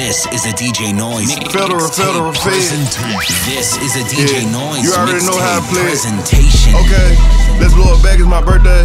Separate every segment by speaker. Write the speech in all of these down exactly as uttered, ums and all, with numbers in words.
Speaker 1: This is a D J Noize.
Speaker 2: Federal, federal,
Speaker 1: Mixtape. This is a D J
Speaker 2: yeah.
Speaker 1: Noize.
Speaker 2: You already know how to play it.
Speaker 1: Presentation.
Speaker 2: Okay, let's blow it back, it's my birthday.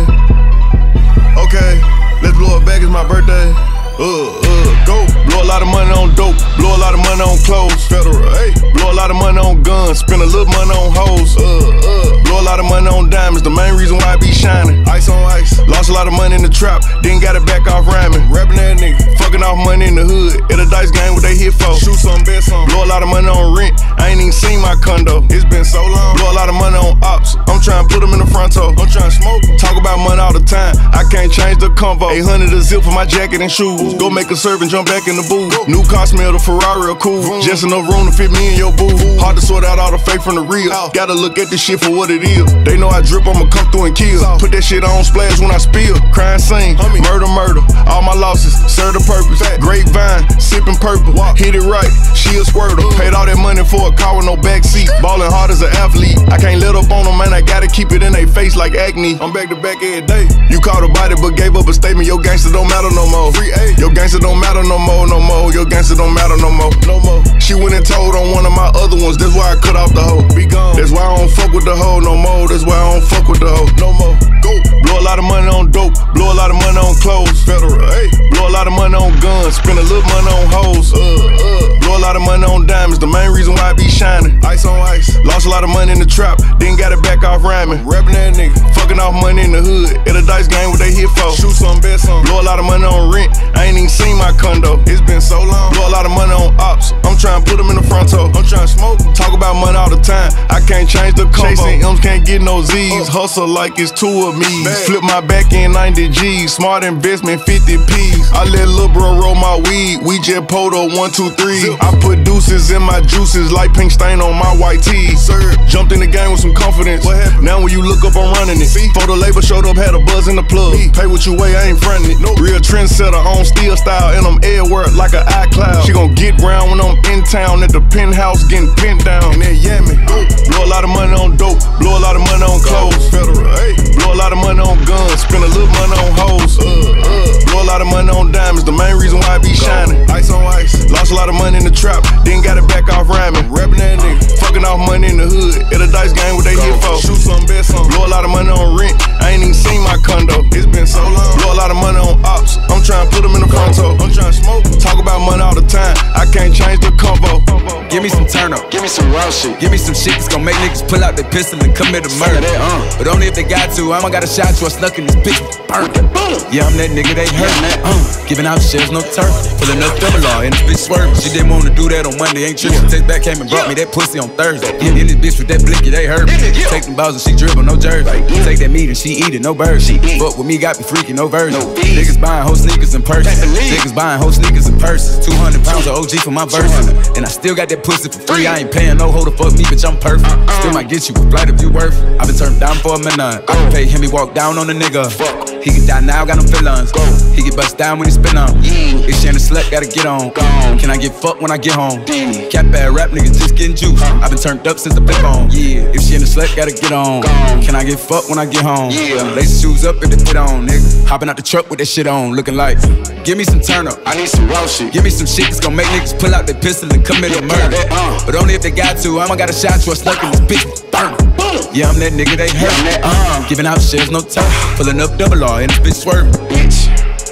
Speaker 2: Okay, let's blow it back, it's my birthday. Uh, uh, go. Blow a lot of money on dope, blow a lot of money on clothes. Federal, hey. Blow a lot of money on guns, spend a little money on hoes. Uh, uh. Blow a lot of money on diamonds, the main reason why I be shining. Ice on ice. Lost a lot of money in the trap, then got it back off rhyming. Rapping that nigga, fucking off money in the hood. At a dice game, what they hit for? Shoot some, bet some. Blow a lot of money on rent, I ain't even seen my condo. It's been so long. Blow a lot of money on ops, I'm trying to put them in the front toe. I'm trying to smoke. Talk about money all the time, I can't change the convo. eight hundred a zip for my jacket and shoes. Go make a serve and jump back in the booth. New car smell, the Ferrari are cool. Just enough room to fit me in your booth. Hard to sort out all the fake from the real. Gotta look at this shit for what it is. They know I drip, I'ma come through and kill. Put that shit on splash when I spill. Crime scene, murder, murder. All my losses serve the purpose. Grapevine, sipping purple. Hit it right, she a squirter. Paid all that money for a car with no backseat. Ballin' hard as an athlete. I can't let up on them, man. I gotta keep it in they face like acne. I'm back to back every day. You caught a body but gave up a statement. Your gangster don't matter no more. Free A. Your gangster don't matter no more, no more. Your gangster don't matter no more, no more. She went and told on one of my other ones. That's why I cut off the hoe. Be gone. That's why I don't fuck with the hoe no more. That's why I don't fuck with the hoe no more. Go. Blow a lot of money on dope. Blow a lot of money on clothes. Federal. Hey. Blow a lot of money on guns. Spend a little money on hoes. Uh, uh. Blow a lot of money on diamonds. The main reason why I be shining. Ice on ice. Lost a lot of money in the trap, then got it back off rhyming. Rapping that nigga. Fucking off money in the hood. At a dice game, what they hit for? Shoot some, bet some. Blow a lot of money on rent, I ain't even seen my condo. It's been so long. Blow a lot of money on ops, I'm trying to put them in the front toe. I'm trying to smoke. Talk about money all the time, I can't change the combo. Chasing M's, can't get no Z's. Hustle like it's two of me. Flip my back in ninety G's. Smart investment fifty P's. I let lil' bro roll my weed. We just poto one, two, three. I put deuces in my juices like pink stain on my white tee. Jumped in the game with some confidence. What happened? Now when you look up, I'm running it. See? Photo label showed up, had a buzz in the plug. Me. Pay what you weigh, I ain't frontin' it. No. Real trendsetter on steel style, and I'm airwork like an iCloud. She gon' get round when I'm in town at the penthouse getting pinned down. And that yammy. Blow a lot of money on dope, blow a lot of money on clothes. Federal, hey. Blow a lot of money on guns, spend a little money on hoes. Uh, uh. Blow a lot of money on diamonds, the main reason why I be shining. Ice on ice. Lost a lot of money in the trap, then got it back off rhyming. Rapping that nigga. Fucking off money in the hood. At a dice game, what they hit for? Shoot some, bet some. Blow a lot of money on rent, I ain't even seen my condo. It's been so long. Blow a lot of money on ops, I'm trying to put them in the front toe. I'm trying to smoke. Talk about money all the time, I can't change the combo.
Speaker 3: Give me some turn up, give me some raw shit. Give me some shit that's gon' make niggas pull out their pistol and commit a murder. That, uh. But only if they got to. I'ma got a shot you, I snuck in this bitch. Burn. Yeah, I'm that nigga they hurt. Yeah, uh. Giving out shares, no turf. Pulling up double law and this bitch swerving. She didn't wanna do that on Monday, ain't trippin'. Yeah. Take back came and brought yeah. me that pussy on Thursday. Yeah, in this bitch with that blicky, they hurt me. Yeah. Take them balls and she dribble, no jersey. Like, yeah. Take that meat and she eat it, no bird. She fuck with me, got me freaking, no version. No niggas buying whole sneakers and purses. Niggas buying whole sneakers and purses. two hundred pounds of O G for my verses. And I still got that pussy for free. I ain't paying no hoe to fuck me, bitch, I'm perfect. Still might get you a flight if you worth. I been turned down for a minute. I can pay him, he walk down on a nigga. He can die now, got no feelings. He get bust down when he spin on. If she in the slut, gotta get on. Can I get fucked when I get home? Cap bad rap niggas just getting juice. I been turned up since the flip on. Yeah, if she in the slut, gotta get on. Can I get fucked when I get home? Lace shoes up and the fit on, nigga. Hopping out the truck with that shit on, looking like. Give me some turn up, I need some raw shit. Give me some shit that's gon' make niggas pull out their pistol and commit a murder. But only if they got to. I'ma got a shot you, I snuck in this bitch. Burn. Yeah, I'm that nigga they hurt. Uh, giving out shares, no turf. Pulling up double law and this bitch swerving. Bitch.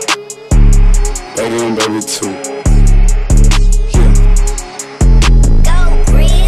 Speaker 3: Baby one, baby two. Yeah.
Speaker 4: Go, breathe.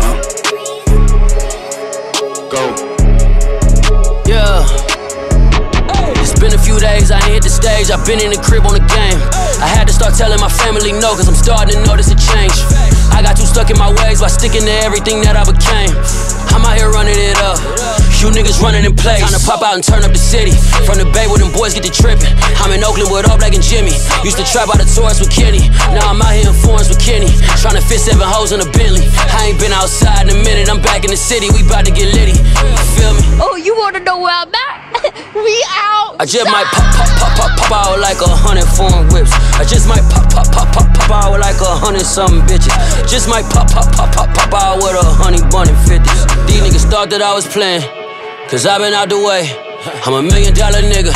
Speaker 3: Uh. Go.
Speaker 5: Yeah. It's been a few days, I ain't hit the stage. I've been in the crib on the game. I had to start telling my family no, cause I'm starting to notice a change. I got too stuck in my ways by sticking to everything that I became. I'm out here running it up. You niggas running in place. Time to pop out and turn up the city. From the bay where them boys get to tripping. I'm in Oakland with All Black and Jimmy. Used to trap out the tours with Kenny. Now I'm out here in Forest with Kenny. Trying to fit seven hoes in a Bentley. I ain't been outside in a minute. I'm back in the city. We bout to get litty. You feel me?
Speaker 4: Oh, you wanna know where I'm at? We out.
Speaker 5: I just might pop, pop, pop, pop, pop out like a hundred foreign whips. I just might pop, pop, pop, pop, pop out like a hundred something bitches. Just might pop, pop, pop, pop, pop out with a honey bun and fifties. These niggas thought that I was playing, cause I been out the way. I'm a million dollar nigga.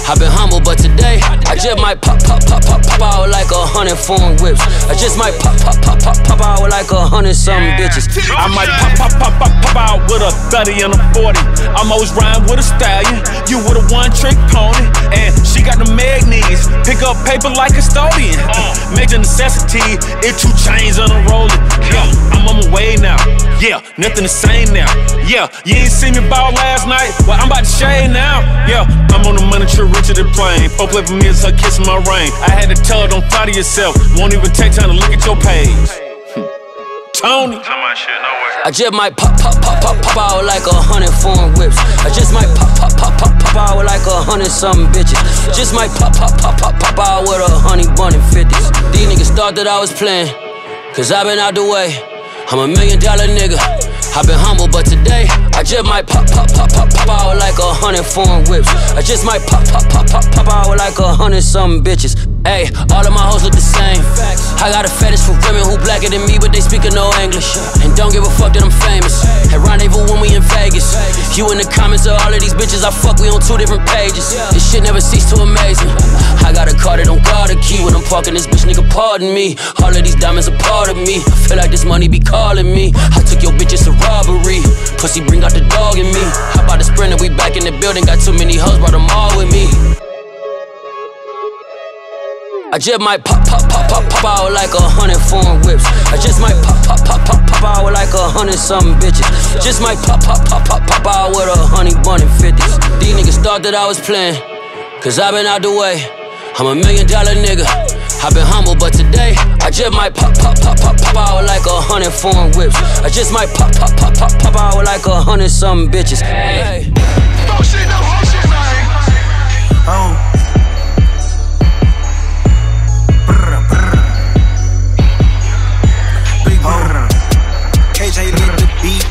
Speaker 5: I've been humble, but today I just might pop, pop, pop, pop, pop out like a hundred foreign whips. I just might pop, pop, pop, pop, pop out like a hundred something bitches.
Speaker 6: I might pop, pop, pop, pop, pop out with a thirty and a forty. I'm always riding with a stallion. You with a one-trick pony, and she got the magnets. Pick up paper like custodian. Uh, major necessity. It two chains on a rolling. Yeah, I'm on my way now. Yeah, nothing the same now. Yeah, you ain't seen me ball last night. Well, I'm about to shade now. Yeah, I'm on the money tree richer than plane. Folk play for me is her kissing my ring. I had to tell her don't fly to yourself. Won't even take time to look at your page. Tony.
Speaker 5: I just might pop, pop, pop, pop, pop out like a hundred foreign whips. I just might pop, pop, pop, pop, pop out like a hundred something bitches. Just might pop, pop, pop, pop, pop out with a honey bun and fifties. These niggas thought that I was playing, cause I been out the way. I'm a million dollar nigga. I've been humble, but today I just might pop, pop, pop, pop, pop out like a hundred foreign whips. I just might pop, pop, pop, pop, pop out like a hundred something bitches. Ayy, all of my hoes look the same. I got a fetish for women who blacker than me, but they speaking no English. And don't give a fuck that I'm famous. At rendezvous when we in Vegas. You in the comments of all of these bitches I fuck, we on two different pages. This shit never cease to amaze me. I got a car that don't guard a key. When I'm parking this bitch, nigga, pardon me. All of these diamonds a part of me. I feel like this money be calling me. I took your bitch, it's a robbery. Pussy bring out the dog in me. How about the sprinter, we back in the building. Got too many hoes, brought them all with me. I just might pop, pop, pop, pop, pop out like a hundred foreign whips. I just might pop, pop, pop, pop, pop out like a hundred something bitches. Just might pop, pop, pop, pop, pop out with a honey bun and fifties. These niggas thought that I was playing, cause I been out the way. I'm a million dollar nigga. I've been humble, but today I just might pop, pop, pop, pop, pop out like a hundred foreign whips. I just might pop, pop, pop, pop, pop out like a hundred something bitches. Hey.
Speaker 2: Oh shit, no whole shit, man. Oh.
Speaker 7: K J lit the beat.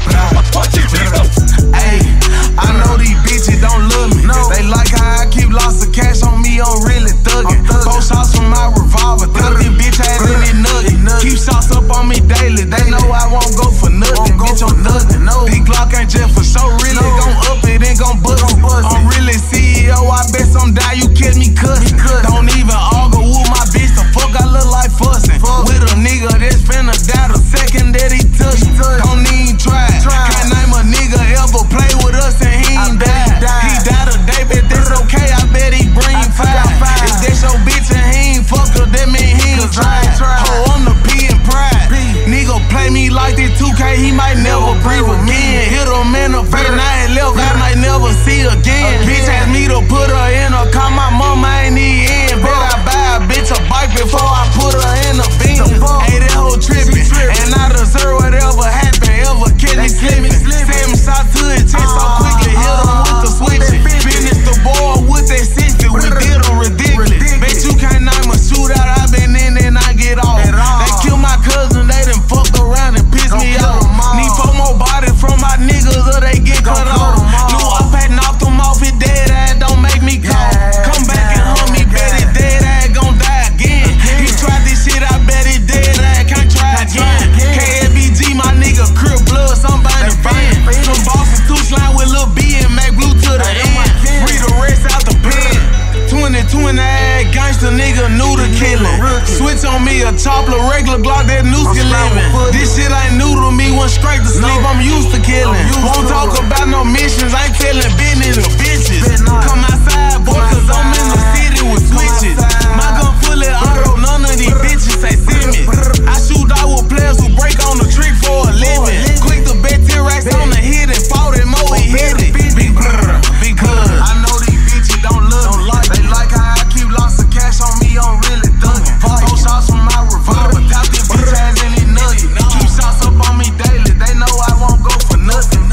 Speaker 2: Ayy, I know these bitches don't love me. No. They like how I keep lots of cash on me, I'm really thuggin'. Four shots from my revolver, thuggin' bitch ass in it nugget. Keep shots up on me daily, they know I won't go for nothing. Bitch, I'm nothing. Big Glock ain't just for show, really gon' up it, ain't gon' bust it. I'm really C E O, I bet some die, you catch me cussin'. Don't even argue with my bitch, the fuck I look like fussin'. With a nigga that's finna die the second that he touch me. Don't even try. Can't name a nigga ever play with us and he ain't died. He died today, but that's okay. I bet he bring five. If that's your bitch and he ain't fuck her, that mean he ain't tried. Ho, I'm the P and pride. Nigga play me like this two K, he might never breathe again. Hit him in the face, now he left, I might never see again. Bitch asked me to put her in a car, my mama ain't even in. Bet I buy a bitch a bike before I put her in a Benz. Hey, that hoe trippin', and I deserve whatever happened. Ever catch me slippin'. Seven shots to his chest so quickly, hit him with the switchin'. Finish the ball with that sixty, we did him ridiculous. Bet you can't name a shootout, I been in and I get off. They kill my cousin, they done fucked around and pissed me off. Need four more bodies from my niggas or they get cut off. New up had knocked him off, his dead ass don't make me call. Come back and hunt me, bet his dead ass gon' die again. He tried this shit, I bet his dead ass can't try again. K F B G, my nigga, crib blood, somebody fan. Some bosses too slime with Lil B and make blue to the end. Free the rest out the pen. twenty twenty ass gangster nigga new to killing. Switch on me a chopper, regular Glock, that Nooski living. This shit ain't new to me, went straight to sleep, I'm used to killing. Won't talk about no missions, I ain't telling business to bitches. Come outside, boy, cause I'm in the city with switches. My gun fully auto, none of these bitches say see me. I shoot out with players who break on the trick for a living. Quick to bet T-Rex on the hit and fought it, more he hit it. Big brr, big cuz. I know these bitches don't love me. They like how I keep lots of cash on me, I'm really thuggin'. Four shots from my revolver, top this bitch ass in it nugget. Keep shots up on me daily, they know I won't go for nothing.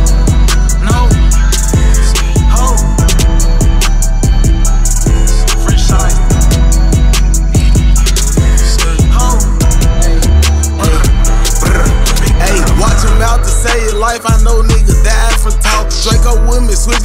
Speaker 2: No. Ho. Free shot.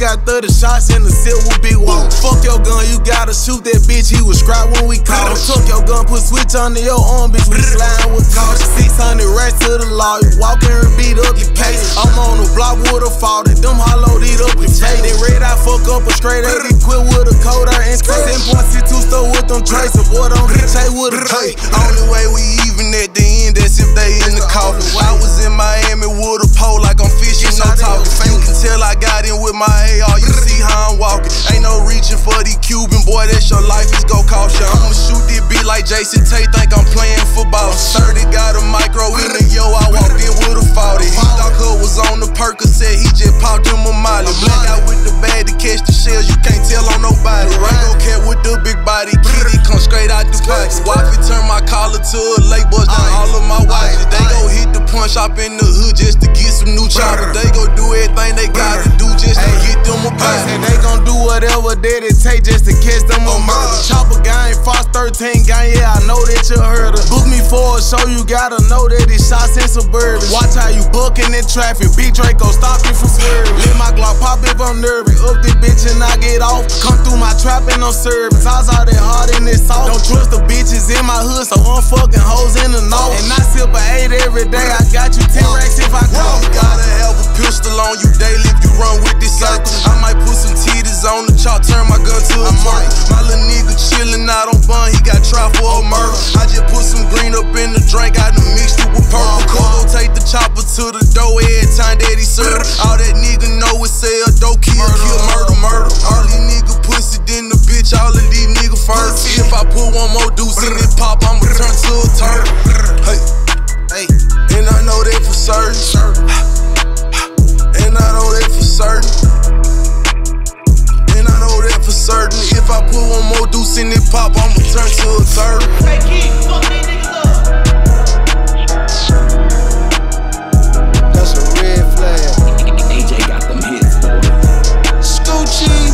Speaker 8: got thirty shots in the silver big wall. Fuck your gun, you gotta shoot that bitch. He was scrapped when we caught him. Took your gun, put switch under your arm, bitch. We sliding with caution. six hundred racks to the law. You walk in and beat up your case. I'm on the block with a fault. Them hollow eat up your face. They red eye fuck up a straight A. They quit with a cold eye and straight. ten point six two store with them trace. A boy don't get chase with a K.
Speaker 2: Only way we even at the end, that's if they in the coffin. I was in Miami with a pole like I'm fishing, no talking. You can tell I got in with my A R, you see how I'm walking. Ain't no reaching for the Cuban, boy, that's your life, it's gon' cost you. I'ma shoot this beat like Jason Tate, think I'm playing football. thirty got a micro in the yo, I walked in with a forty. He thought her was on the Percocet, he just popped him a molly. Black out with the bag to catch the shells, you can't tell on nobody. Rango cat with the big body, kitty come straight out the box. Wifey turn my collar to a lake, bust down all of my watches. They go hit the punch shop in the hood just to get some new choppers. They go do everything they gotta do just to get them a pass.
Speaker 8: And they gon' do whatever that it take just to catch them a murder. Chopper gang, Fox thirteen gang, yeah, I know that you heard her. Book me for a show, you gotta know that it's shots in suburban. Watch how you booking in traffic, Big Draco stop you from swerving. Let my Glock pop if I'm nervous. Up this bitch and I get off. Come through my trap and I'm serving. Toss all that hard in this sauce. Don't trust the bitches in my hood, so I'm fucking hoes in the north. And I sip a eight every day, I got you ten racks if I call.
Speaker 2: You gotta have a pistol on you daily if you run with this circle. I might put some titties on the chalk, turn my gun to a mark. My little nigga chillin' out on bun, he got tried for a murder. I just put some green up in the drink, I done mixed it with purple. Coco take the chopper to the door every time that he serve. All that nigga know is sell dope, kill, kill, murder, murder. All these nigga pussy, then the bitch, all of these nigga first. If I put one more deuce in it pop, I'ma turn to a turd. Hey, hey, and I know that for certain. And I know that for certain. And I know that for certain. If I put one more deuce in it pop, I'ma turn to a third.
Speaker 9: Hey, Keith, fuck these niggas up.
Speaker 8: That's a red flag.
Speaker 3: A J got them hits, boy.
Speaker 8: Scoochie.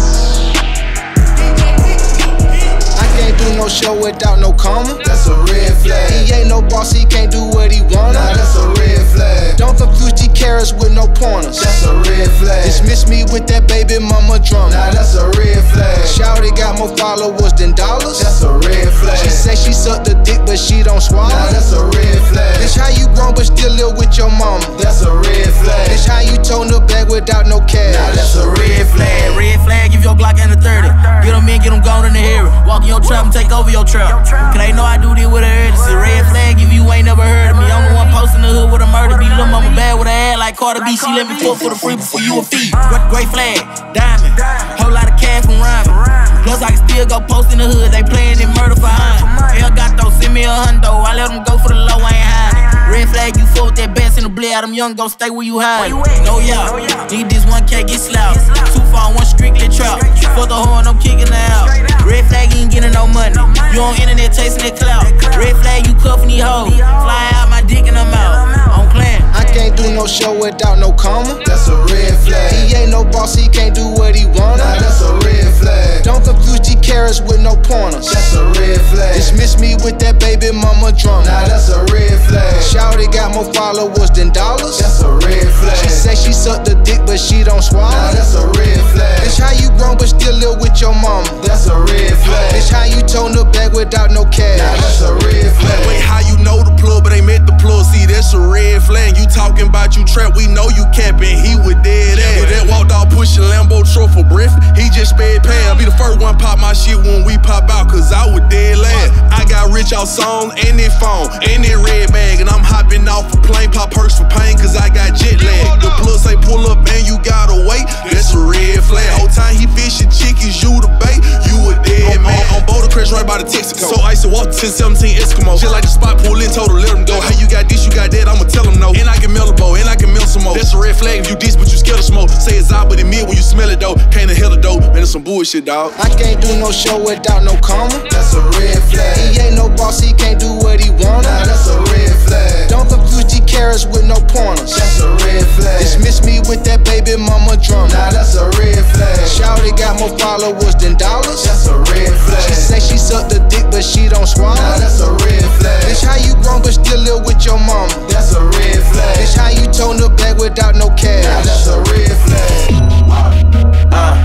Speaker 8: I can't do no show without no comma. That's a red flag. He ain't no boss, he can't do what he wanna. Nah, that's a red flag. Don't confuse G carrots with no pointers. That's a red flag. Dismiss me with that baby mama drama. Nah, that's a red flag. Shawty got more followers than dollars. That's a red flag. She say she sucked the dick, but she don't swallow. Nah, that's a red flag. Bitch, how you grown but still live with your mama? That's a red flag. Bitch, how you toting the bag without no cash? Nah, that's a red flag.
Speaker 9: Red flag, give your Glock and a thirty. Get them in, get them gone in the area. Walk in your trap and take over your trap. Cause they know I do this with a urgency. Red flag, if you ain't never heard of me. I'm the one posting the hood with a murder beat. Lil' mama bad with a ad like Carter B. She let me put for the free before you a fee. Great flag, diamond. Whole lot of cash from rhyming. Plus I can still go post in the hood. They playin' it murder for high. Hell got those, send me a hundo. I let them go for the low, I ain't hiding. Red flag, you fuck with that bass in the blade. Them young go stay where you hide. No y'all, need this one K, get slouched. Two far, one strictly trap. For the horn, I'm kicking her out. Red flag, you ain't getting no money. You on internet chasing that clout. Red flag, you cuffin' these hoes. Fly out my dick in her mouth. I'm playing.
Speaker 8: I can't do no show without no comma. That's a red flag. He ain't no boss, he can't do what he wanna. Nah, that's a red flag. Don't confuse G carrots with no pointers. That's a red flag. Dismiss me with that baby mama drama. Nah, that's a red flag. Shawty got more followers than dollars. That's a red flag. She say she sucked the dick, but she don't swallow. Nah, that's a red flag. Bitch, how you grown but still live with your mama? That's a red flag. Bitch, how you toting the bag without no cash? Nah, that's a red flag.
Speaker 2: Wait, how you know the plug, but ain't met the plug? See, that's a red flag. You talking about you trap, we know you capping. He was dead ass. With that walked out pushing Lambo truck for breath. He just sped past. I'll be the first one pop my shit when we pop out, cause I was dead last. I got rich off songs and that phone and that red bag, and I'm hopping off a plane, pop perks for pain, cause I got jet lag. The plug say pull up and you gotta wait. That's a red flag. Whole time he fishing chickens, you the bait, you a dead man. On Boulder Crest right by the Texaco. So icy walk ten seventeen Eskimo. Just like the spot pull in, told her let him go. How you got this, you got that, I'ma tell him no. And I can mail a bow, and I can mail some more. That's a red flag if you diss, but you scared of smoke. Say it's out, but it mid when you smell it though. Can't inhale the dope, man, it's some bullshit, dog.
Speaker 8: I can't do no show without no comma. That's a red flag. He ain't no boss, he can't do what he wanna. Nah, that's a red flag. Don't confuse G carrots with no pointers. That's a red flag. Dismiss me with that baby mama drama. Nah, that's a red flag. Shawty got more followers than dollars. That's a red flag. She say she sucked the dick, but she don't swallow. Nah, that's a red flag. Bitch, how you grown but still live with your mama? That's a red flag. Bitch, how you toting the bag without no cash? Nah, that's a red flag. Uh.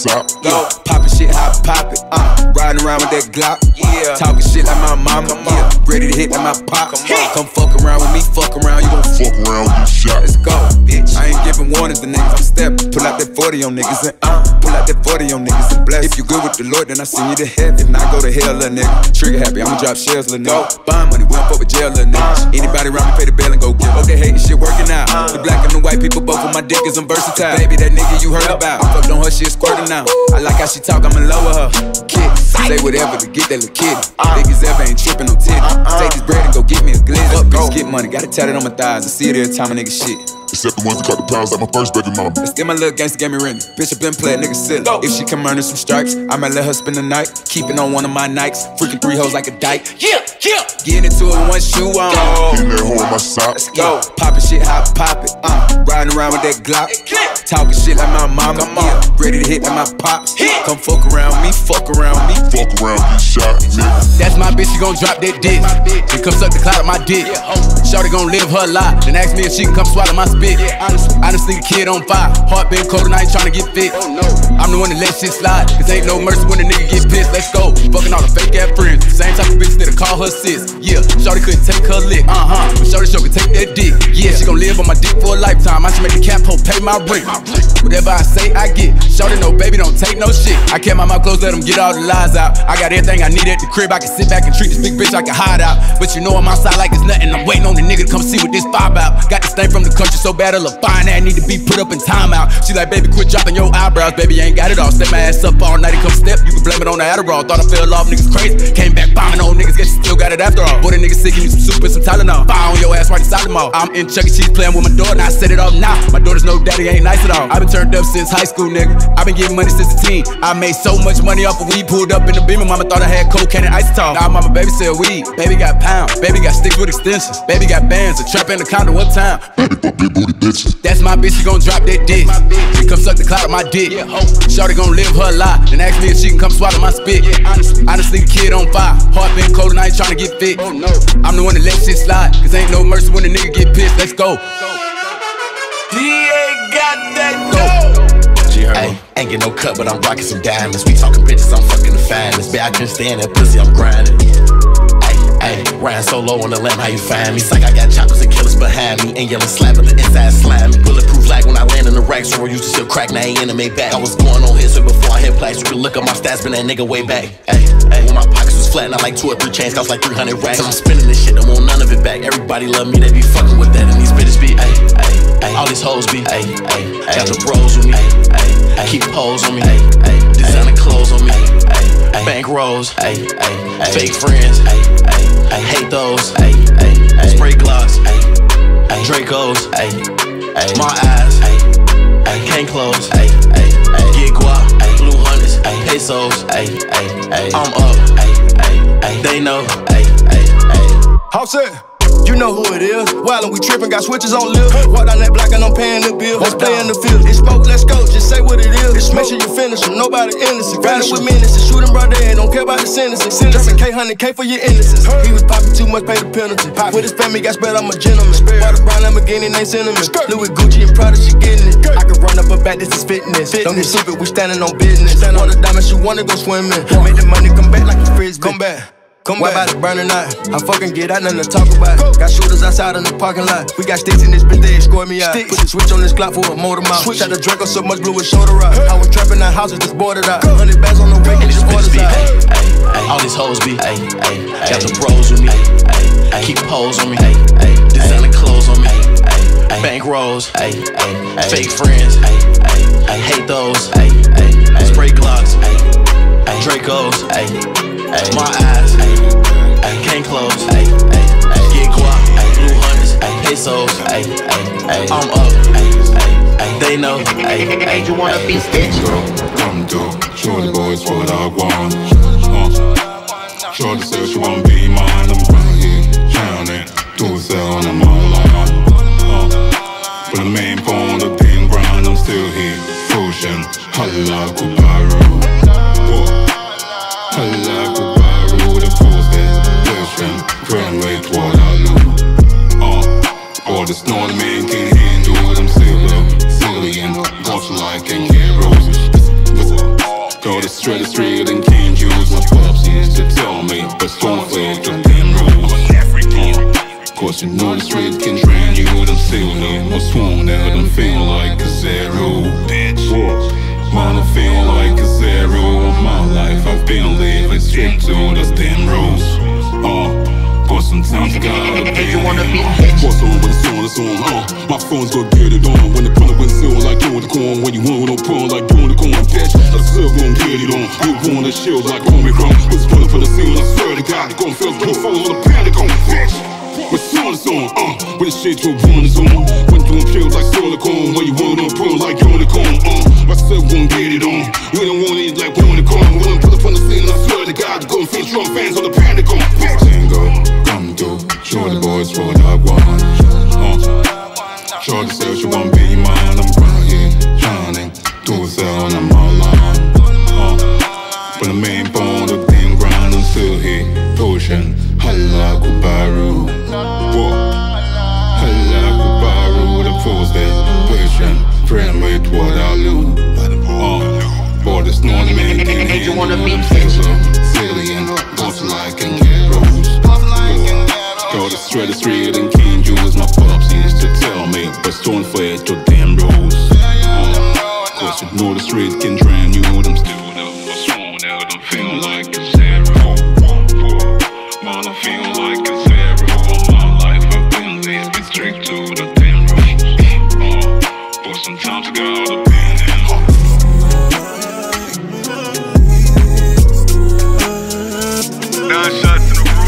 Speaker 2: sap.
Speaker 3: Go, poppin' shit, how I pop it. Uh, riding around with that Glock. Yeah, talking shit like my mama. Yeah, ready to hit like my pop. Come, Come fuck around with me, fuck around. You gon'
Speaker 2: fuck around with you shot.
Speaker 3: Let's go, bitch. I ain't giving warnings to niggas. I'm steppin'. Pull out that forty on niggas and uh, pull out that forty on niggas and bless. If you good with the Lord, then I send you to heaven. I go to hell, little nigga. Trigger happy, I'ma drop shells, little nigga. Bond money, we don't fuck with jail, little nigga. Anybody around me pay the bail and go get. Okay, hating shit working out. The black and the white people, both of my dick is I'm versatile. Baby, that nigga you heard about. I'm fucked on her shit squirting now. I like how she talk, I'ma lower her. Kid, say whatever to get that little kitty. Niggas ever ain't tripping on titty. Take this bread and go get me a glizzy. Fuck bitch, get money, got it tatted on my thighs. I see it every time a nigga shit.
Speaker 2: Except the ones that cut the pounds like my first baby mama.
Speaker 3: Let's get my little gangster game me ready. Bitch, I been playing nigga silly. If she can earn her some stripes, I might let her spend the night. Keeping on one of my Nikes, freaking three hoes like a dyke. Yeah, yeah. Getting into it with one shoe on.
Speaker 2: Hitting that hoe in my sock.
Speaker 3: Let's go. Poppin' shit, how I pop it. Uh, riding around with that Glock. Talking shit like my mama. Come on. Yeah, ready to hit like my pops. Come fuck around me, fuck around me.
Speaker 2: Fuck around, get shot, nigga.
Speaker 3: That's my bitch, she gon' drop that dick. She come suck the clout of my dick. Shorty gon' live her life. Then ask me if she can come swallow my spit. Honestly, the kid on fire. Heart been cold and I ain't tryna get fit. I'm the one that let shit slide. Cause ain't no mercy when a nigga get pissed. Let's go. Fucking all the fake ass friends. Same type of bitch that'll call her sis. Yeah, shorty couldn't take her lick. Uh huh. But shorty sure could take that dick. Yeah, she gon' live on my dick for a lifetime. I should make the cap hoe pay my rent. Whatever I say, I get. Shorty no baby, don't take no shit. I kept my mouth closed, let them get all the lies out. I got everything I need at the crib. I can sit back and treat this big bitch like a hideout. But you know I'm outside like it's nothing. I'm waiting on the nigga to come see what this vibe out. Got this thing from the country so bad, it'll fine that need to be put up in timeout. She like, baby, quit dropping your eyebrows. Baby, you ain't got it all. Step my ass up all night and come step. You can blame it on the Adderall. Thought I fell off, niggas crazy. Came back bombing on niggas, guess you still got it after all. Boy, the nigga sick, give me some soup and some Tylenol. Fire on your ass right inside the mall. I'm in Chuck E. Cheese playing with my daughter, and I set it up now. My daughter's no daddy, ain't nice at all. I been turned up since high school, nigga. I been getting money since a teen. I made so much money off of weed, pulled up in the beamer. Mama thought I had cocaine and isotope. Now mama baby sell weed. Baby got pounds. Baby got sticks with extensions. Baby got bands. A trap in the condo uptown.
Speaker 2: Baby fuck big booty bitches.
Speaker 3: That's my bitch, she gon' drop that dick. She come suck the clout of my dick. Shorty gon' live her life. Then ask me if she can come swallow my spit. Honestly, the kid on fire. Heart been cold and I ain't tryna get fit. I'm the one that let shit slide. Cause ain't no mercy when a nigga get pissed. Let's go.
Speaker 10: D A got that dope. Ay, ain't get no cut, but I'm rocking some diamonds. We talking bitches, I'm fucking the finest. Bitch, I can't stand that pussy, I'm grinding. Ay, riding so low on the lamb, how you find me? It's like I got choppers and killers behind me. Ain't yelling slap, but the inside slimy. Bulletproof like when I land in the racks. So I used to still crack, now ain't anime back. I was going on hits before I hit plaques. You can look at my stats, been that nigga way back. Ay, ay, when my pockets was flat, not like two or three chains, cost like three hundred racks. So I'm spending this shit, don't want none of it back. Everybody love me, they be fucking with that. And these bitches be, ay, ay, ay. All these hoes be, ay, ay, ay. Got the bros with me, ay, ay, ay. Keep hoes on me, ay, ay. Designer clothes on me, ay, ay. Bank rolls, ay, ay, ay. Fake friends, ay, ay, ay. Hate those, ay, ay, ay. Spray glocks, ay, ay. Dracos, ay, ay. My eyes, ay, ay. Can't close, ay, ay, ay. Get guap, ay. Blue hundreds, ay. Pesos, ay, ay, ay. I'm up, ay, ay, ay. They know, ay, ay, ay.
Speaker 8: How set? You know who it is. Wildin', we trippin', got switches on lip. Walk down that block and I'm paying the bill. Let's play in the field. It's smoke, let's go. Just say what it is. Make sure you finish them. Nobody innocent. Riding with menace. Shoot him, brother, and don't care about the sentences. Dropping K, one hundred K for your innocence. He was popping too much, pay the penalty. With his family, got spread, I'm a gentleman. Bought a brown Lamborghini, ain't cinnamon. Louis Gucci and Prada, she getting it. I can run up a back, this is fitness. Don't get stupid, we standing on business. All the diamonds you wanna go swimming. Make the money come back like a frisbee. Come back. Come Why back. About it burning out? I fucking get out, nothing to talk about. Go. Got shooters outside in the parking lot. We got sticks in this bitch, they escort me out. Sticks. Put the switch on this Glock for a motor mouth. Shot the Draco so much, blew his shoulder out. Hey. I was trapping that houses, just boarded out. Go. Hundred bags on the way, and these orders out. Ay, ay, ay. All these hoes be, ay, ay, ay. Got the bros with me, ay, ay, ay. Keep hoes on me, ay, ay, designer clothes on me, ay, ay, ay. Bank rolls, ay, ay, ay. Fake friends, ay, ay, ay. Hate those, ay, ay, ay. Spray glocks, ay, ay. Dracos, ay, ay. My eyes, ay. Can't close, ay, ay, ay. Get guap, ay, blue hundreds, ay, pesos, ay, ay, ay. I'm up, ay, ay, ay. They know, ay, ay, ay. You wanna be stitched?
Speaker 2: Come through, shorty boys, what I want. Uh, shorty says she wanna be mine. I'm right here, drowning, do a cell and I'm all on. Uh, but the main phone, the pin grind, I'm still here, pushing. Holla, Kubaru. Holla, Kubaru. Run away to all I lose. Uh, all the snow the man can't handle. I'm silver, Cillian, watch like and get roses.
Speaker 11: straight straight and can't use my popsies to tell me, but don't fake the damn rules. Uh, Cause you know the street can drain you, them still need no swoon out and feel like a zero. Wanna feel like a zero. My life I've been living straight to those damn rules. Uh, Cause sometimes you gotta be you wanna be what's on when it's on, it's on, uh My phone's gonna get it on when the pun went still like doing the corn. When you want no prawn like doing the corn catch, I still gon' get it on. You want the shield like Omicron. What's pulling for the seal, I swear to God, you gon' feel the fall on the panic on bitch. When on, it's on, uh when the shit you want is on. When doing pills like silicone. When you want no prawn like unicorn, uh I still gon' get it on. We don't want it like unicorn. When I'm pull up on the scene, I swear to God, you gon' feel strong fans on the panic on bitch. Tango, come through. Shorty boys for dog one. Uh, Shorty said she won't be mine. I'm right here, shining. Two cell, I'm all on. Uh, but the main bone, the damn grind, I'm still here. Pushing, Hala Kubaru. Hala Kubaru, the fools that pushing. Friend with what I lose. Uh, boy, this northern man can't handle. I'm Sicilian, boss like and get rose. Go to straight to street and can't use my popsies to tell me, but don't fight your damn rules. Uh, Cause you know the street can drain you, them still up, but swoon out, I'm feeling like a zero. Man, I feel like a zero. My life I've been living straight to the damn rules. Uh, But sometimes I gotta be in nine shots in a row.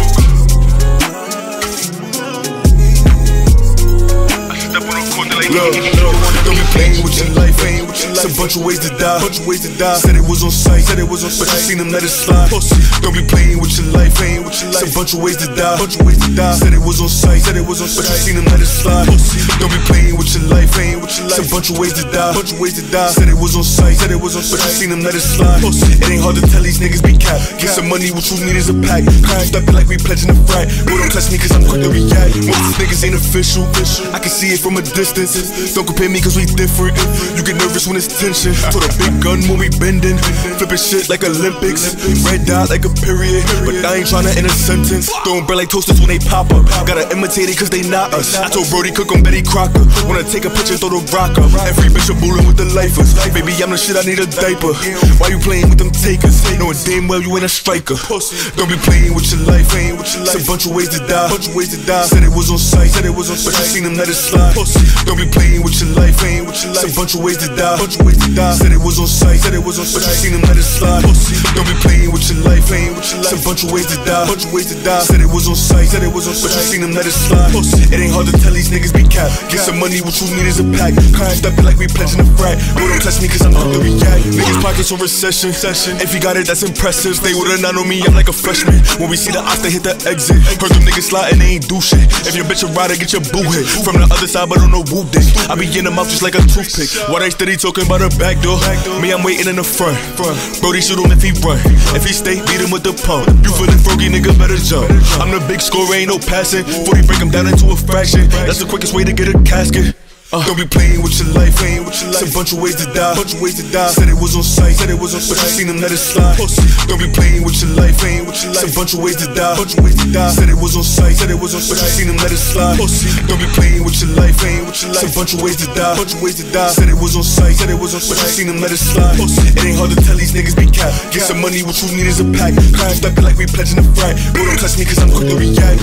Speaker 2: Look, don't be playing with your life, ain't with your life. It's a bunch of ways to die, bunch of ways to die. Said it was on sight, said it was on sight, but you seen them let it slide. Don't be playing with your life, ain't with your life. It's a bunch of ways to die, bunch of ways to die. Said it was on sight, said it was on sight, but you seen them let it slide. Don't be playing with your life, ain't with your life. It's a bunch of ways to die, bunch of ways to die. Said it was on sight, said it was on sight, but you seen them let it slide. It ain't hard to tell these niggas be cap. Get some money, what you need is a pack. Crime stepping like we pledging a frat. Boy, don't touch me cause I'm quick to react. Most of these niggas ain't official. I can see it from a distance. Don't compare me cause we different. You get nervous when it's tension. Told a big gun when we bending. Flipping shit like Olympics. Red dot like a period. But I ain't tryna end a sentence. Throwing bread like toasters when they pop up. Gotta imitate it cause they not us. I told Brody cook on Betty Crocker. Wanna take a picture, throw the rock up. Every bitch a bullin' with the lifers. Baby, I'm the shit, I need a diaper. Why you playing with them takers? Knowing damn well you ain't a striker. Don't be playing with your life, ain't with your life. It's a bunch of ways to die, bunch of ways to die. Said it was on sight, said it was on sight, but you seen them let it slide. Don't be playing with your life, ain't with your life. It's a bunch of ways to die, bunch of ways to die. Said it was on sight, said it was on sight, but you seen them let it slide. Don't be playing with your life, ain't with your life. It's a bunch of ways to die, bunch of ways to die. Said it was on sight, said it was on sight, but you seen them let it slide. It ain't hard to tell these niggas be cap. Get some money, what you need is a pack. Crime stepping like we pledging a frat. Boy, don't touch me cause I'm quick to react. Niggas pockets on recession. If you got it, that's impressive. They would've not known me, I'm like a freshman. When we see the ops, they hit the exit. Heard them niggas sliding, they ain't do shit. If your bitch a rider, get your boo hit. From the other side, but on no woo dick. I be in the mouth just like a toothpick. Why they steady talking about a back door? Me, I'm waiting in the front. Brody shoot him if he run. If he stay, beat him with the pump. You feelin' froggy, nigga, better jump. I'm the big scorer, ain't no passing. forty break him down into a fraction. That's the quickest way to get a casket. Uh, don't be playing with your life, ain't with your life. It's a bunch of ways to die, bunch of ways to die. Said it was on sight, said it was on sight, but you seen them let it slide. Don't be playing with your life, ain't with your life. It's a bunch of ways to die, bunch of ways to die. Said it was on sight, said it was on sight, but you seen them let it slide. Don't be playing with your life, ain't with your life. It's a bunch of ways to die, bunch of ways to die. Said it was on sight, said it was on sight, but you seen them let it slide. It ain't hard to tell these niggas be cap. Get some money, what you need is a pack. Crime stepping like we pledging a frat. Boy, don't touch me cause I'm quick to react.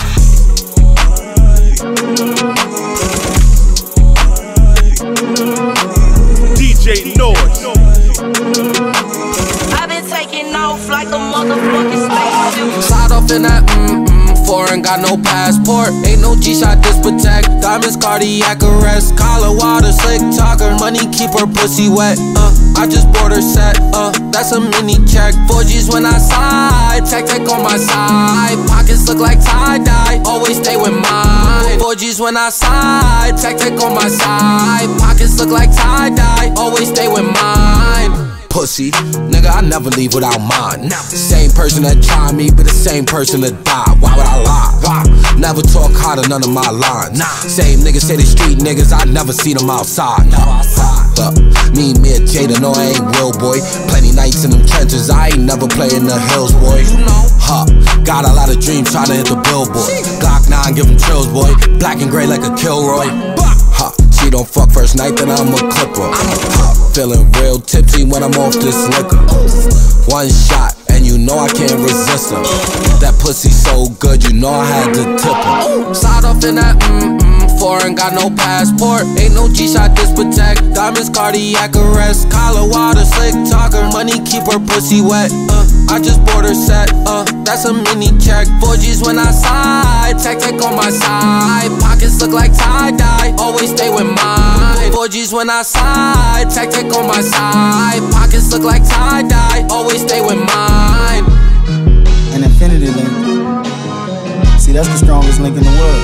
Speaker 12: D J Noize.
Speaker 13: I've been taking off like a motherfucking spaceship.
Speaker 14: Slide off in that mm-mm, foreign, got no passport. Ain't no G-shot, this protect. Diamonds, cardiac arrest. Collar water, slick talker. Money keep her pussy wet. Uh, I just bought her set. Uh, that's a mini check. four G's when I slide. Tech tech on my side. Pockets look like tie-dye. Always stay with mine. four G's when I slide. Tech tech on my side. Pockets look like tie-dye. Always stay with mine. Pussy, nigga, I never leave without mine. Same person that tried me, but the same person that died. Why would I lie? Why? Never talk hard on none of my lines. Nah. Same niggas say they street niggas, I never see them outside. Nah. Look, me, me and Jada, no, I ain't real, boy. Plenty nights in them trenches, I ain't never play in the hills, boy. Huh, got a lot of dreams trying to hit the billboard. Glock nine, give them chills, boy. Black and gray like a Kilroy. Huh, she don't fuck first night, then I'm a clipper. Huh, feeling real tipsy when I'm off this liquor. One shot, and you know I can't resist her. That pussy so good, you know I had to tip her. Side off in that mm-mm, foreign, got no passport. Ain't no G-shot, this protect. Diamonds, cardiac arrest. Collar water, slick talker. Money keep her pussy wet. Uh, I just bought her set. Uh, that's a mini check. four G's when I side. Tech tech on my side. Pockets look like tie-dye. Always stay with mine. four G's when I side. Tech tech on my side. Pockets look like tie-dye. Always stay with mine.
Speaker 15: An infinity link. See, that's the strongest link in the world.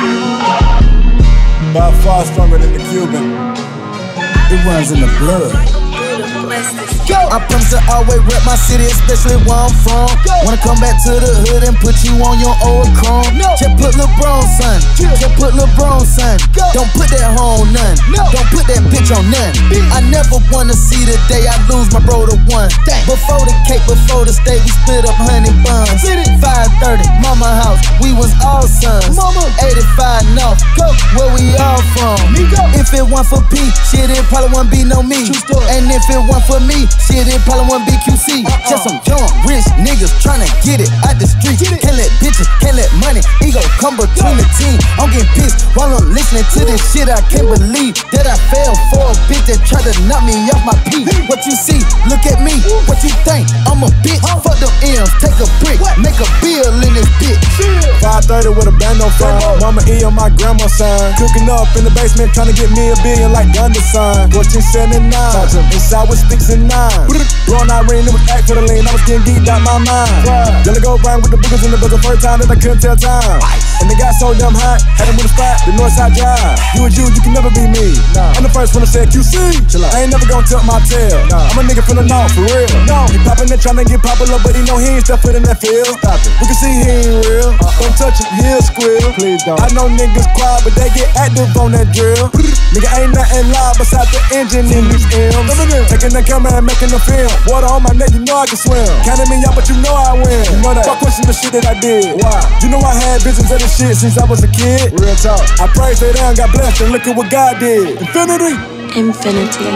Speaker 15: By far stronger than the Cuban. It runs in the blood. Go. I promise to always rep my city, especially where I'm from. Go. Wanna come back to the hood and put you on your old chrome. No. Just put LeBron, son. Go. Just put LeBron, son. Go. Don't put that hoe on none. No. Don't put that bitch on none. Bitch. I never wanna see the day I lose my bro to one. Dang. Before the cake, before the steak, we split up honey buns. five thirty, mama house, we was all sons. Mama. eighty-five north, go. Where we all from? Me go. If it weren't for P, shit, it probably wouldn't be no me. And if it weren't for me, shit, it probably wouldn't be Q C. Uh-uh. Just some young, rich niggas tryna get it out the street. Can't let bitches, can't let money, ego come between the team. I'm getting pissed while I'm listening to this shit. I can't believe that I fell for a bitch that tried to knock me off my peak. What you see, look at me, what you think? I'm a bitch, fuck them M's, take a brick, make a bill in this bitch. five thirty with a band on phone, Mama E on my grandma's sign. Cooking up in the basement, trying to get me a billion like Gunner sign. fourteen seventy-nine, inside with sticks and nine. Blowing Irene, it was act for the lean, I was getting geeked out my mind. Jelly go round with the boogers in the buzzer, first time that I couldn't tell time. And they got so damn hot, had them with a spot, the Northside Drive. You and you, you can never be me. Nah. I'm the first one to say Q C. I ain't never gonna tilt my tail. Nah. I'm a nigga from the north, for real. No. He poppin' and tryna get popular, but he know he ain't step foot in that field. Stop it. We can see he ain't real. Uh-uh. Don't touch it, he'll squeal. Please don't. I know niggas quiet, but they get active on that drill. Nigga ain't nothing live besides the engine in these M's. Taking the camera and making the film. Water on my neck, you know I can swim. Counting me out, but you know I win. You know that. Fuck question the shit that I did. Why? You know I had visions of this shit since I was a kid. Real talk. I prayed for them, got blessed, and look at what God did. Infinity.
Speaker 16: Infinity.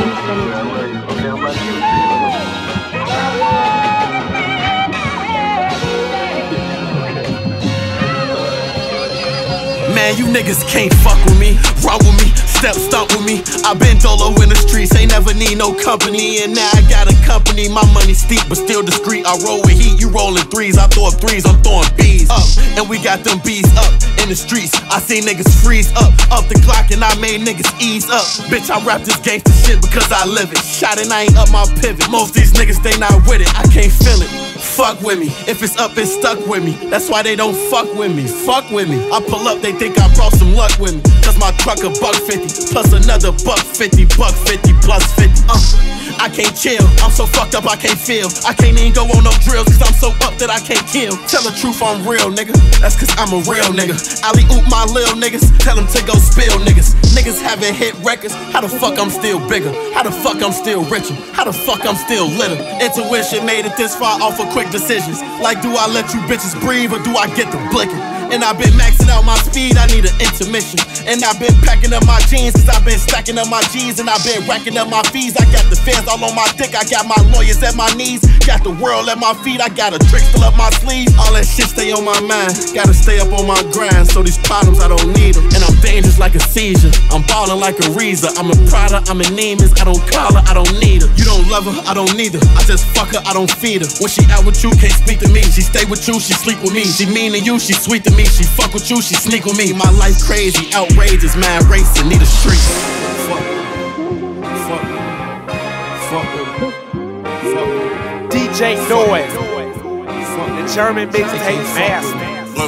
Speaker 10: Man, you niggas can't fuck with me, rock with me, step stump with me. I been dolo in the streets, ain't never need no company. And now I got a company, my money steep but still discreet. I roll with heat, you rolling threes, I throw up threes, I'm throwing B's up. And we got them B's up in the streets. I seen niggas freeze up, up the clock and I made niggas ease up. Bitch, I rap this gangsta shit because I live it. Shot and I ain't up my pivot. Most these niggas, they not with it, I can't feel it. Fuck with me, if it's up, it's stuck with me. That's why they don't fuck with me, fuck with me. I pull up, they think I brought some luck with me. Cause my truck a buck fifty, plus another buck fifty, buck fifty, plus fifty. Uh, I can't chill, I'm so fucked up I can't feel. I can't even go on no drills cause I'm so up that I can't kill. Tell the truth, I'm real, nigga, that's cause I'm a real nigga. Alley oop my lil niggas, tell them to go spill niggas. Niggas haven't hit records, how the fuck I'm still bigger? How the fuck I'm still richer? How the fuck I'm still litter? Intuition made it this far off of quick decisions. Like, do I let you bitches breathe or do I get the blicking? And I've been maxing out my speed, I need an intermission. And I've been packing up my jeans, cause I've been stacking up my G's. And I've been racking up my fees, I got the fans all on my dick. I got my lawyers at my knees, got the world at my feet. I got a trick still up my sleeve, all that shit stay on my mind. Gotta stay up on my grind, so these problems I don't need them. And I'm dangerous like a seizure, I'm ballin' like a Reezer. I'm a Prada, I'm a Nemus, I don't call her, I don't need her. You don't love her, I don't need her, I just fuck her, I don't feed her. When she out with you, can't speak to me. She stay with you, she sleep with me. She mean to you, she sweet to me. She fuck with you, she sneak with me. My life crazy, outrageous, man, racing, need a street. Fuck, fuck, fuck with fuck.
Speaker 12: D J Noize, the German mixtape master.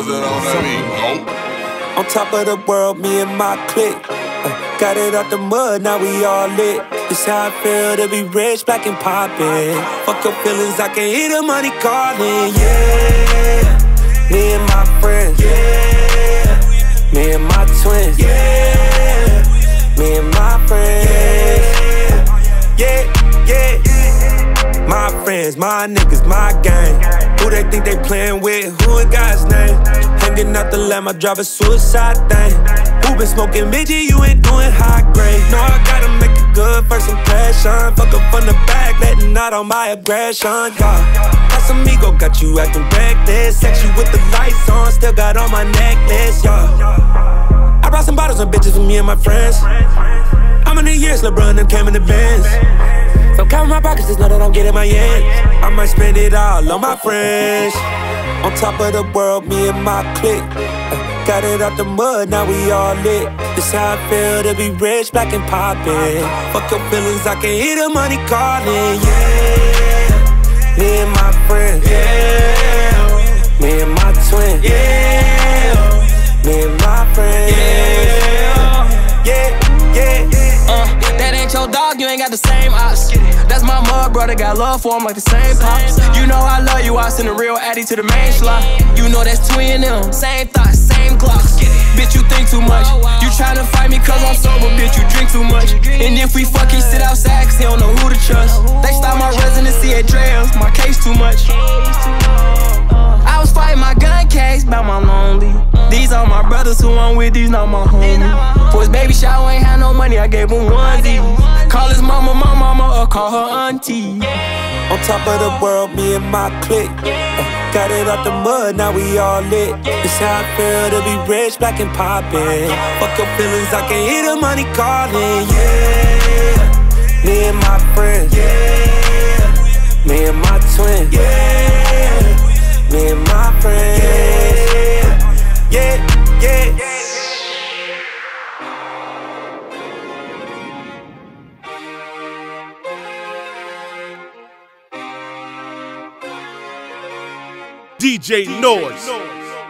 Speaker 17: On top of the world, me and my clique. Uh, got it out the mud, now we all lit. This how I feel to be rich, black and poppin'. Fuck your feelings, I can hear the money calling. Yeah, me and my friends. Yeah, me and my twins, yeah, me and my friends, yeah, yeah. My friends, my niggas, my gang. Who they think they playing with? Who in God's name? Hanging out the lamb, I drive a suicide thing. Who been smoking midget? You ain't doing high grade. No, I gotta make a good first impression. Fuck up on the back, letting out all my aggression. Yeah. Amigo got you acting reckless. Sex you with the lights on, still got on my necklace, yeah. I brought some bottles and bitches for me and my friends. How many years LeBron and came in the Benz? So count my pockets, just know that I'm getting my ends. I might spend it all on my friends. On top of the world, me and my clique. uh, Got it out the mud, now we all lit. This how I feel to be rich, black and poppin'. Fuck your feelings, I can hear the money calling, yeah. Me and my friends, yeah. Me and my twin, yeah. Me and my friends, yeah. Yeah, yeah.
Speaker 14: Uh, that ain't your dog, you ain't got the same ops. That's my mud brother, got love for him like the same pops. You know I love you, I send a real addy to the main slot. You know that's twin them, same thoughts, same glocks. Bitch, you think too much. You tryna fight me cause I'm sober, bitch, you drink too much. And if we fuck, he sit outside cause he don't know who to trust. They stop my residency at Trails, my case too much. I was fighting my gun case about my lonely. These are my brothers who I'm with, these not my homies. For his baby shower, ain't had no money, I gave him one D. Call his mama my mama or call her auntie.
Speaker 17: On top of the world, me and my clique. uh, Got it out the mud, now we all lit. This how I feel to be rich, black and poppin'. Fuck your feelings, I can hear the money calling, yeah. Me and my friends, yeah. Me and my twin, yeah. Me and my friends, yeah, yeah, yeah.
Speaker 12: D J Noize.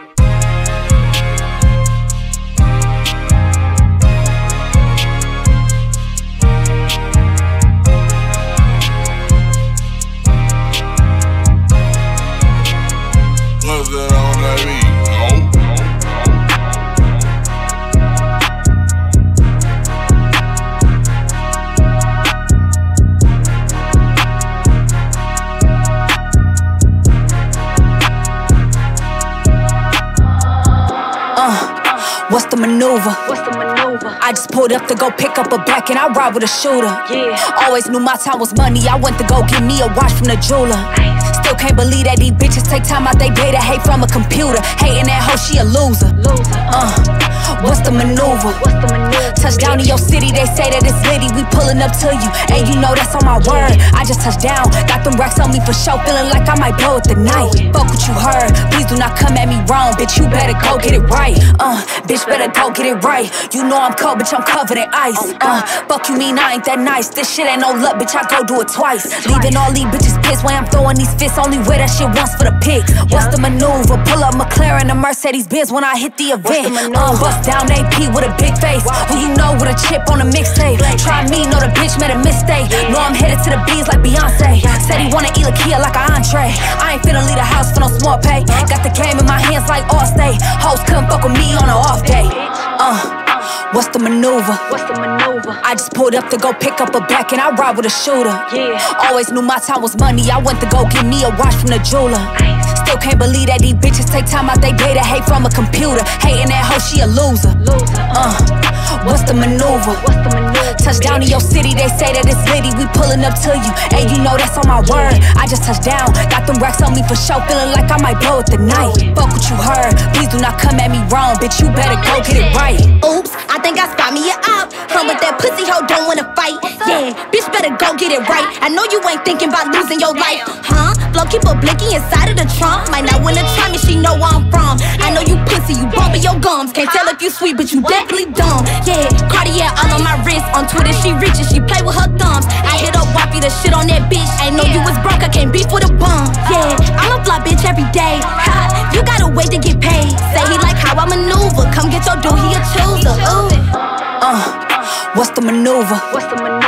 Speaker 4: What's the maneuver? What's the maneuver? I just pulled up to go pick up a back and I ride with a shooter. Yeah. Always knew my time was money. I went to go get me a watch from the jeweler. Still can't believe that these bitches take time out they day to hate from a computer. Hating that hoe, she a loser. Loser. Uh. What's the maneuver? What's the maneuver? Touchdown in your city, they say that it's litty. We pulling up to you, and you know that's on my word. I just touched down, got them racks on me for show, feeling like I might blow it tonight. Fuck what you heard, please do not come at me wrong, bitch. You better go get it right. Uh, bitch, better go get it right. You know I'm cold, bitch. I'm covered in ice. Uh, fuck you mean I ain't that nice? This shit ain't no luck, bitch. I go do it twice. Leaving all these bitches pissed when I'm throwing these fists. Only wear that shit once for the pics. What's the maneuver? Pull up McLaren, a Mercedes Benz when I hit the event. Uh, bust down A P with a big face. Who you know with a chip on a mixtape? Try me, know the bitch made a mistake. Know I'm headed to the beans like Beyonce. Said he wanna eat a Kia like an entree. I ain't finna leave the house for no small pay. Got the game in my hands like Allstate. Hoes couldn't fuck with me on an off day. Uh, what's the maneuver? What's the maneuver? I just pulled up to go pick up a back and I ride with a shooter. Yeah. Always knew my time was money. I went to go get me a watch from the jeweler. Still can't believe that these bitches take time out they day to hate from a computer. Hating that hoe, she a loser. Loser. Uh, what's the maneuver? What's the maneuver? Touchdown in your city, they say that it's litty. We pulling up to you, and you know that's on my word. I just touched down, got them racks on me for show, feeling like I might blow it tonight. Fuck what you heard, please do not come at me wrong, bitch. You better go get it right.
Speaker 16: Oops, I think I spot me a op. Come with that pussy hoe, don't wanna fight. Yeah, bitch, better go get it right. I know you ain't thinking about losing your life, huh? Flow keep a blinky inside of the trunk. Might not wanna try me, she know where I'm from. I know you pussy, you bumping your gums. Can't tell if you sweet, but you definitely dumb. Yeah, Cartier all on my wrist. On Twitter, she rich and she play with her thumbs. I hit up Wappy the shit on that bitch. Ain't know you was broke, I can't beef with a bum. Yeah, I'm a fly bitch every day. Ha, you gotta wait to get paid. Say he like how I maneuver. Come get your dude, he a chooser. Ooh.
Speaker 4: Uh, what's the maneuver? What's the maneuver? I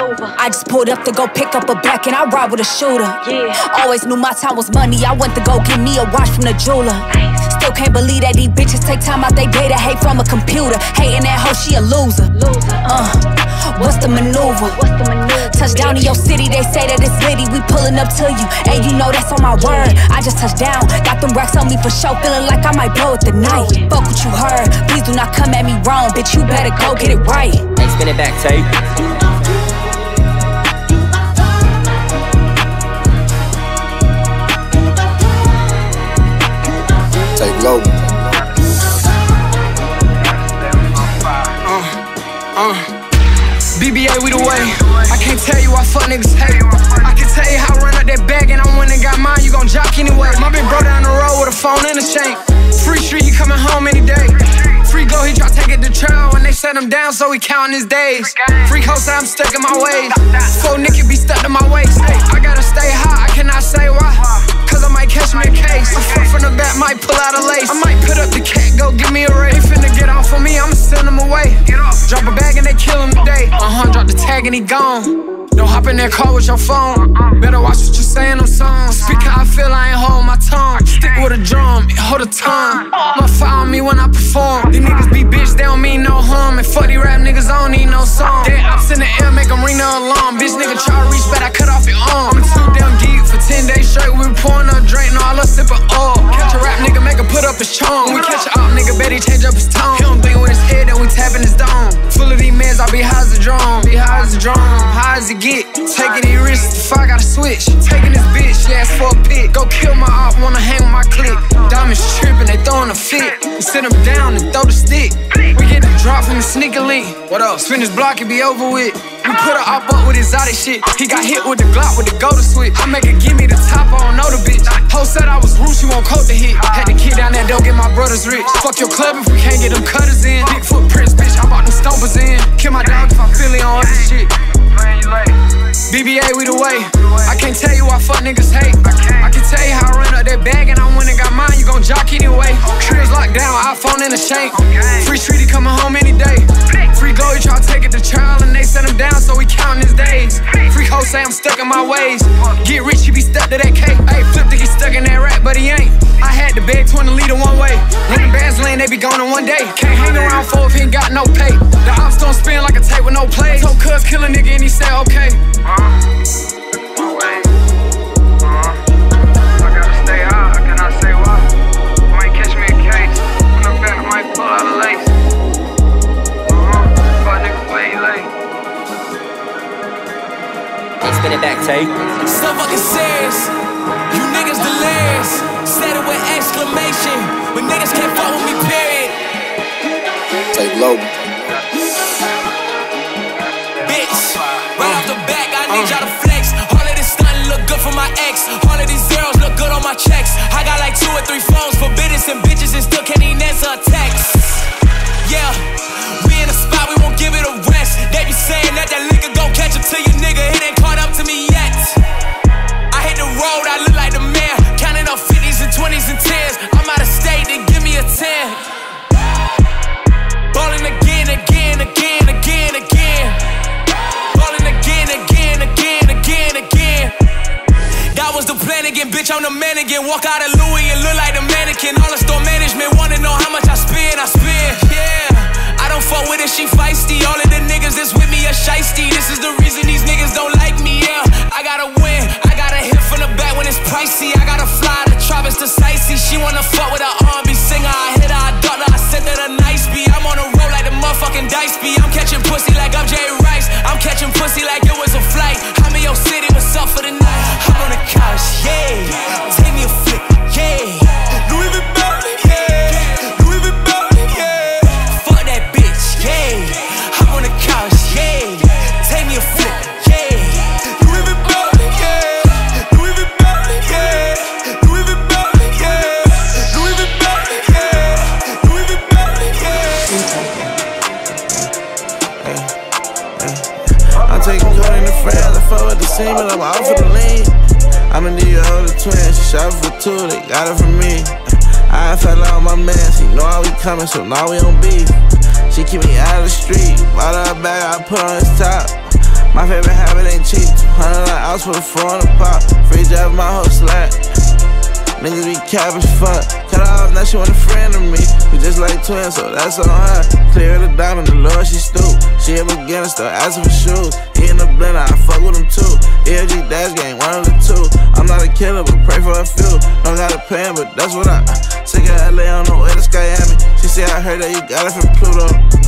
Speaker 4: I just pulled up to go pick up a back and I ride with a shooter. Yeah. Always knew my time was money. I went to go get me a watch from the jeweler. Still can't believe that these bitches take time out they day to hate from a computer. Hating that hoe, she a loser. Uh, what's the maneuver? Touchdown in your city, they say that it's litty. We pulling up to you, and you know that's on my word. I just touched down, got them racks on me for show, feeling like I might blow it tonight. Fuck what you heard, please do not come at me wrong, bitch. You better go get it right.
Speaker 18: Hey, spin it back, tape.
Speaker 19: Take low.
Speaker 20: Uh, uh. B B A, we the way. I can't tell you why fuck niggas hate. I can tell you how I run up that bag and I went and got mine. You gon' jock anyway. My big bro down the road with a phone and a chain. Free street, he coming home any day. Free glow, he try to take it to trial when they set him down, so he counting his days. Free host, I'm stuck in my ways. Full Nicky be stuck to my waist. I gotta stay hot, I cannot say why. Cause I might catch me a case. I fuck from the back, might pull out a lace. I might put up the cat, go give me a race. He finna get off on me, I'ma send him away. Drop a bag and they kill him today. Uh-huh, drop the tag and he gone. Don't hop in that car with your phone. Better watch what you say in them songs. Speak how I feel, I ain't hold my tongue. Stick with a drum, hold a tongue. Must follow me when I perform. These niggas be bitch, they don't mean no harm. And fuck these rap niggas, I don't need no song. Dead ops in the air, make them ring the alarm. Bitch nigga try to reach back, I cut off your arm. I'm too damn geek for ten days straight. We be pouring up drink, no, I love sippin' oil. Catch a rap nigga, make him put up his charm. When we catch a op nigga, bet he change up his tone. He don't think with his head, then we tapping his dome. Full of these mans, I be high as a drum. Be high as a drum, high as it get. Taking these risks, if I gotta switch. Taking this bitch, she asked for a pic. Go kill my op, wanna hang with my clique. Diamonds trippin', they throwin' a fit. We sit them down and throw the stick. We get the drop from the sneaker link. What else? Spin this block, it be over with. We put a op up with exotic shit. He got hit with the Glock with the go to switch. I make her give me the top, I don't know the bitch. Ho said I was rude, she won't coat the hit. Had the kid down there, don't get my brothers rich. Fuck your club if we can't get them cutters in. Big footprints, bitch, I bought them stompers in. Kill my dog if I feel it on other shit. B B A, we the way. I can't tell you why fuck niggas hate. I can tell you how I run up that bag and I went and got mine. You gon' jock anyway. Cribs locked down, iPhone in a shank. Free street, he coming home any day. Free glow, he try to take it to trial and they set him down, so he counting his days. Free hoe say I'm stuck in my ways. Get rich, he be stuck to that cake. Ayy, flip to get stuck in that rack, but he ain't. I had the bag twenty liter one way. When the bands land, they be gone in one day. Can't hang around for if he ain't got no pay. The ops don't spin like a tape with no plays. Told cuz kill a nigga and he said okay. Uh, my way. Uh, I gotta stay high, I cannot say why. Might catch me a case. When I'm back, I might pull out a lace. Uh-huh, fuck nigga, way late.
Speaker 18: Hey, spin it back, tape.
Speaker 14: So fucking serious. You niggas delirious. Said it with exclamation. But niggas can't fuck with me, period.
Speaker 19: Take low.
Speaker 14: Bitch, right off the back, I need y'all to flex. All of this stunting look good for my ex. All of these zeros look good on my checks. I got like two or three phones for business and bitches and still can't even answer a text. Yeah, we in a spot, we won't give it a rest. They be saying that that liquor gon' catch up to you, nigga. It ain't caught up to me yet. I hit the road, I look like the man. Counting up fifties and twenties and tens. I'm out of state, then give me a ten. Ballin' again, again, again, again, again. Ballin' again, again, again, again, again. That was the plan again, bitch, I'm the man again. Walk out of Louis and look like the mannequin. All the store management wanna know how much I spend, I spend, yeah. I don't fuck with her, she feisty. All of the niggas that's with me are shiesty. This is the reason these niggas don't like me, yeah. I gotta win, I gotta hit from the back when it's pricey. I gotta fly the tropics to sightsee. She wanna fuck with a R and B singer. I hit her, I ducked her, I sent her a nice beat. I'm on a roll like the motherfucking dice beat. I'm catching pussy like I'm Jerry Rice. I'm catching pussy like it was a flight. I'm in your city, what's up for the night? I'm on the couch, yeah. Take me a flick, yeah. Louis Vuitton, yeah. Louis Vuitton, yeah. Fuck that bitch, yeah. I'm on the couch, yeah. Take me a flick, yeah. Louis Vuitton, yeah. Louis Vuitton, yeah. Louis Vuitton, yeah. Louis Vuitton, yeah. Louis Vuitton, yeah.
Speaker 21: I'm taking cold in the friends, I fuck with the semen, I'm out for the lean. I'ma need you hold the twin, she shot for two, they got it from me. I fell out my man, she know how we coming, so now we on beef. She keep me out of the street, bought her a bag, I put on his top. My favorite habit ain't cheap. two hundred like ounce for the four on the pop. Free job, my whole slack. Niggas be cap as fuck. Cut her off, now she want a friend of me. We just like twins, so that's on her. Clear the diamond, the Lord she stoop. She a beginner, still asking for shoes. He in the blender, I fuck with him too. E L G dash gang, one of the two. I'm not a killer, but pray for a few. Don't got a plan, but that's what I. Sick of L A on the way to Miami. She said I heard that you got it from Pluto.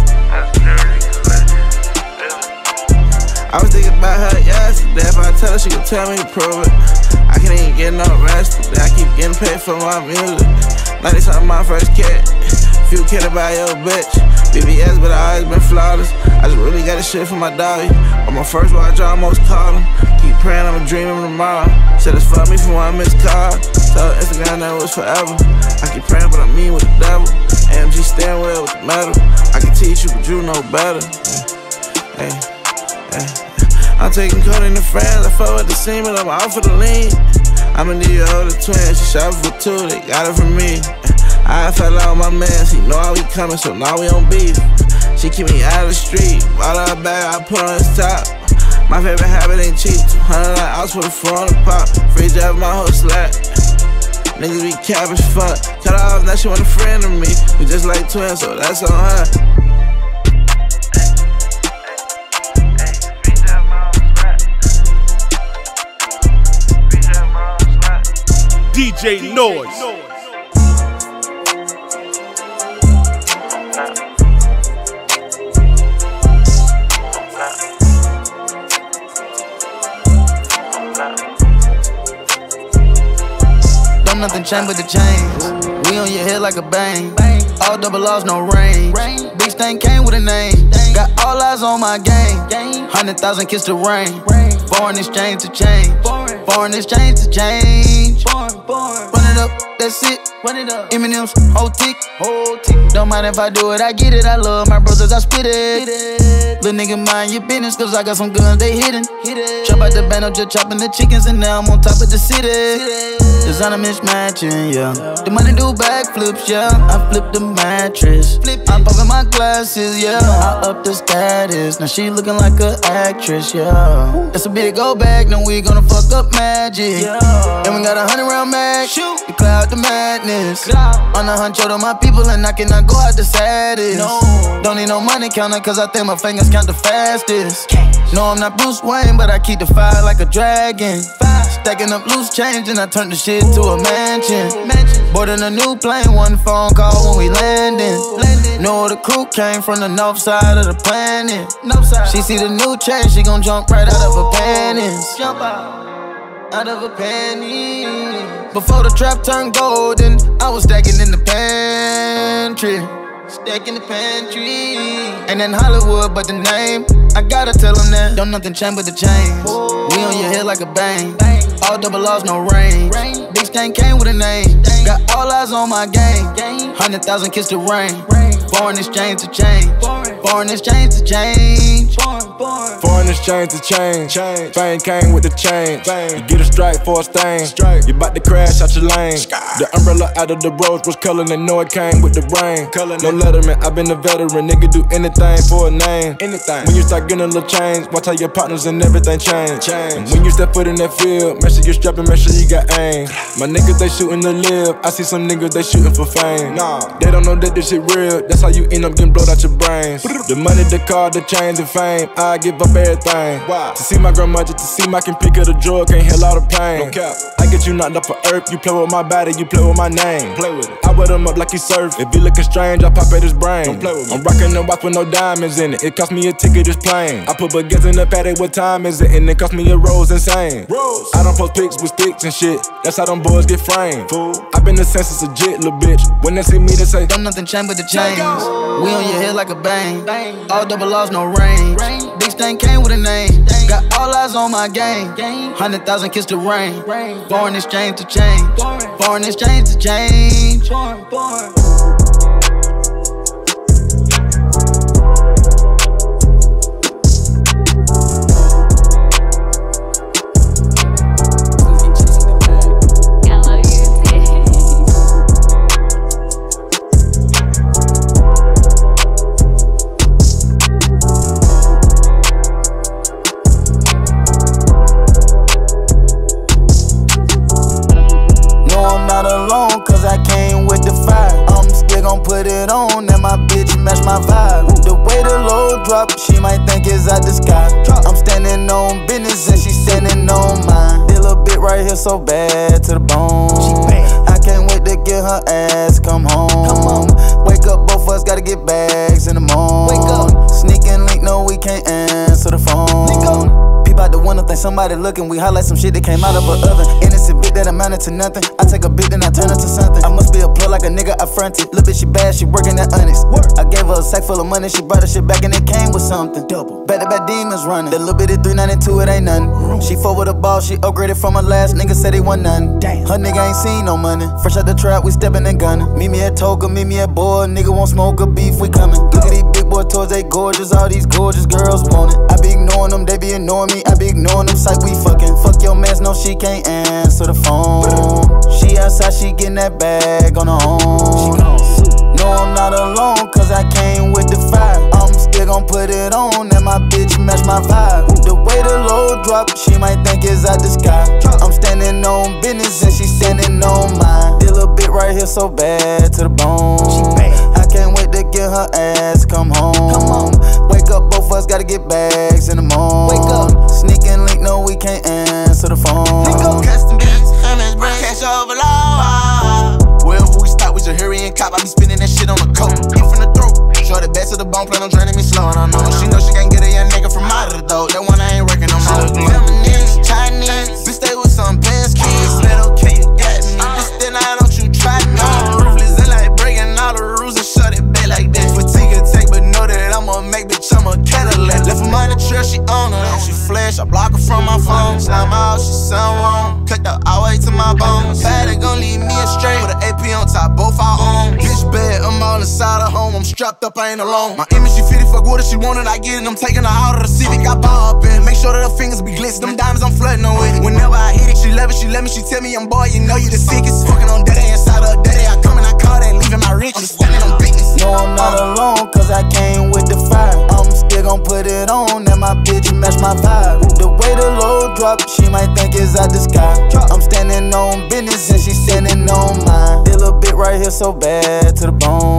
Speaker 21: I was thinking about her yesterday. If I tell her, she could tell me to prove it. I can't even get no rest today. I keep getting paid for my music. ninety something my first kid. Few kid about your bitch. B B S, but I always been flawless. I just really got this shit for my doggy. On my first watch, I almost called him. Keep praying I'ma dream of tomorrow. Said it's fuck me for one missed call. Told Instagram that it was forever. I keep praying, but I mean with the devil. A M G steering wheel with the metal. I can teach you, but you know better. Hey, hey. I'm taking codeine to France, I fuck with the semen, I'm out for the lean. I'ma need your older twin, she shopping for two, they got it from me. I fell out with my mans, he know how we coming, so now we on beef. She keep me out of the street, bought her a bag, I put on his top. My favorite habit ain't cheap, two hundred like ounce for the four on the pop. Free job, my whole slack. Niggas be cap as fuck. Cut her off, now she want a friend of me. We just like twins, so that's on her.
Speaker 12: D J Noize.
Speaker 1: Don't nothing change but the chains. We on your head like a bang. All double loss, no range. Big stain came with a name. Got all eyes on my game. Hundred thousand kiss the rain. Foreign exchange to change. Foreign exchange to change. Run it up, that's it. Run it up. Eminem's whole tick. Whole tick. Don't mind if I do it, I get it. I love my brothers, I spit it. Little nigga, mind your business, cause I got some guns, they hidden. Chop out the band, I'm just chopping the chickens, and now I'm on top of the city. Designer mismatching, yeah. The money do backflips, yeah. I flip the mattress. I'm popping my glasses, yeah. I up the status. Now she looking like an actress, yeah. That's a big old bag, now we gonna fuck up magic. And we got a hundred round mag. We cloud the madness. On a hunch to my people, and I cannot go out the saddest. Don't need no money counter, cause I think my fingers count the fastest. No, I'm not Bruce Wayne, but I keep the fire like a dragon. Stacking up loose change, and I turn the shit to a mansion. Boarding a new plane, one phone call when we landing. Know the crew came from the north side of the planet. She see the new change, she gon' jump right out of her panties. Jump out, out of her panties. Before the trap turned golden, I was stacking in the pantry. Stack in the pantry. Ain't in Hollywood, but the name, I gotta tell them that. Don't nothing change but the chains. We on your head like a bang. All double loss, no range. Big stain came with a name. Got all eyes on my game. Hundred thousand kiss the rain. Foreign exchange to change. Foreign exchange to change.
Speaker 22: Foreign exchange to change. Fame came with the change. You get a strike for a stain. You bout to crash out your lane. The umbrella out of the rose was color, and know it came with the rain. No letterman, I been a veteran. Nigga do anything for a name. Anything. When you start getting a little change, watch how your partners and everything change. And when you step foot in that field, make sure you strapping, make sure you got aim. My niggas, they shooting to live. I see some niggas, they shooting for fame. Nah, they don't know that this shit real. That's how you end up getting blowed out your brains. The money, the car, the chains, and fame. I give up everything. Why? To see my grandma, just to see my can pick up the drug, can't heal all the pain. No cap. I get you knocked up for earth. You play with my body, you play with my name. Play with it. I wet him up like he surf. If he looking strange, I pop at his brain. Don't play with me. I'm rocking the watch with no diamonds in it. It cost me a ticket, this plane. I put baguettes in the paddock, what time is it? And it cost me a rose, insane. Rose. I don't post pics with sticks and shit. That's how them boys get framed. Fool. I been the census a jit, little bitch. When they see me, they say,
Speaker 1: don't nothing change but the chains. We on your head like a bang. All double loss, no range. Big stain came with a name. Got all eyes on my game. Hundred thousand kiss the rain. Foreign exchange to change. Foreign exchange to change. drop, she might think it's out the sky. I'm standing on business and she standing on mine. This little bit right here so bad to the bone. I can't wait to get her ass come home. Wake up, both of us gotta get bags in the morning. Wake up, sneak and link, no we can't answer the phone. Peep out the window, think somebody looking. We highlight some shit that came out of a oven. Innocent bit that amounted to nothing. I take a bit then I turn it to something. I must be a plug like a nigga I fronted. Little bitch she bad, she working at honest. I gave her a sack full of money, she brought her shit back and it came with something. Double. Back to back demons running. That little bit of three ninety-two, it ain't nothing. She fought with a ball, she upgraded from her last nigga, said he want none. Damn. Her nigga ain't seen no money. Fresh out the trap, we stepping and gunning. Meet me at Toga, meet me at Boy. Nigga won't smoke a beef, we coming. Look at these big boy toys, they gorgeous. All these gorgeous girls want it. I be ignoring them, they be ignoring me. I be ignoring them, psych, we fucking. Fuck your mans, no, she can't answer the phone. She outside, she getting that bag on her own. No, I'm not alone, cause I came with the fire. I'm still gon' put it on, and my bitch match my vibe. The way the load drop, she might think it's out the sky. I'm standing on business and she standing on mine. This little bit right here so bad to the bone. I can't wait to get her ass come home. Wake up, both of us gotta get bags in the morning. Wake up, sneak and link, no we can't answer the phone.
Speaker 5: Custom beats, hummus, bread, cash overload. Wherever we stop, we should hurry and cop. I be spinning that shit on the coat, in from the throat. Show the back to the bone, plan on draining me slow. And I know she know she can't get a young nigga from out of the throat. That one I ain't working no more. Feminine, Chinese, bitch stay with some Benz keys. Said okay, you got me, bitch then I don't you try me. Ruthless and like breaking all the rules and shut it back like that. Fatigue and take, but know that I'ma make bitch, I'm a Cadillac. Left her money trail, she on her. She flash, I block her from my phone. Slime out, she sound wrong. Cut the all way to my bones. Patty gon' leave me astray. With an A P on top, both our own. Bitch bad, I'm all inside her home. I'm strapped up, I ain't alone. My image, she fitty, fuck what if she wanted, I get it. I'm taking her out of the Civic, I ball up in. Make sure that her fingers be glistening. Them diamonds, I'm flooding her with it. Whenever I hit it, she love it, she love me, she tell me I'm boy, you know you the sickest. Fucking on daddy, inside her daddy, I come and I call that, leaving my riches. I'm standing on business.
Speaker 1: No, I'm not alone, cause I came with the fire. I'm still gon' put it on, and my bitch match my vibe. The way the load drop, she might think it's out the sky. I'm standing on business and she standing on mine. This little bit right here so bad to the bone.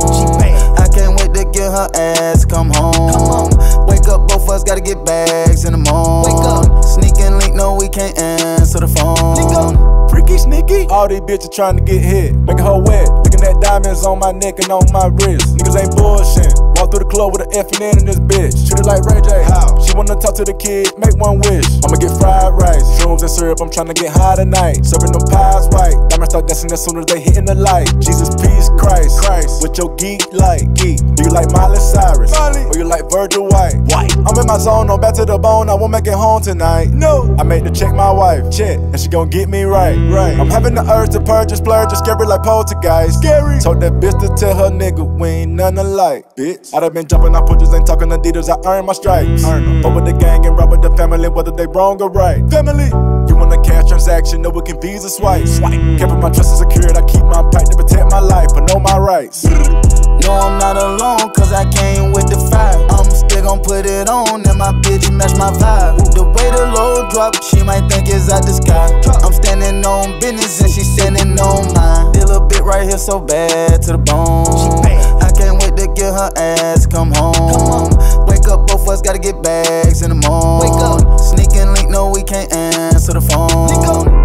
Speaker 1: I can't wait to get her ass come home. Wake up, both of us gotta get bags in the morning. Wake up, sneak and link, no we can't answer the phone.
Speaker 22: Freaky sneaky, all these bitches trying to get hit, making her wet. Looking at diamonds on my neck and on my wrist. Niggas ain't bullshit. Walk through the club with an F and N in this bitch. Treat it like Ray J. How? She wanna talk to the kid, make one wish. I'ma get fried rice, shrooms and syrup. I'm trying to get high tonight. Serving them pies white. Diamonds start dancing as soon as they hitting the light. Jesus, peace, Christ, Christ. With your geek like geek. Do you like Miley Cyrus? Miley. Or you like Virgil White? White. I'm in my zone, I'm back to the bone. I won't make it home tonight. No. I made to check my wife, check, and she gon' get me right. Right. I'm having the urge to purge and splurge, and scary like poltergeist. Scary. Told that bitch to tell her nigga we ain't none alike, bitch. I done been jumping on pictures, ain't talking Adidas. I earn my stripes. Earn them. Fuck with the gang and rob with the family, whether they wrong or right. Family. You want a cash transaction, no, it can Visa swipe. Swipe. Keeping my trust secured, I keep my pipe to protect my life, I know my rights.
Speaker 1: No, I'm not alone, cause I came with the fire. I'm still gon' put it on, and my bitch match my vibe. The way the load drop, she might think it's out the sky. I'm standing on business and she standing on mine. This little bit right here so bad to the bone. I can't wait to get her ass come home. Wake up, both of us gotta get bags in the morning. Wake up, sneak and link, no we can't answer the phone.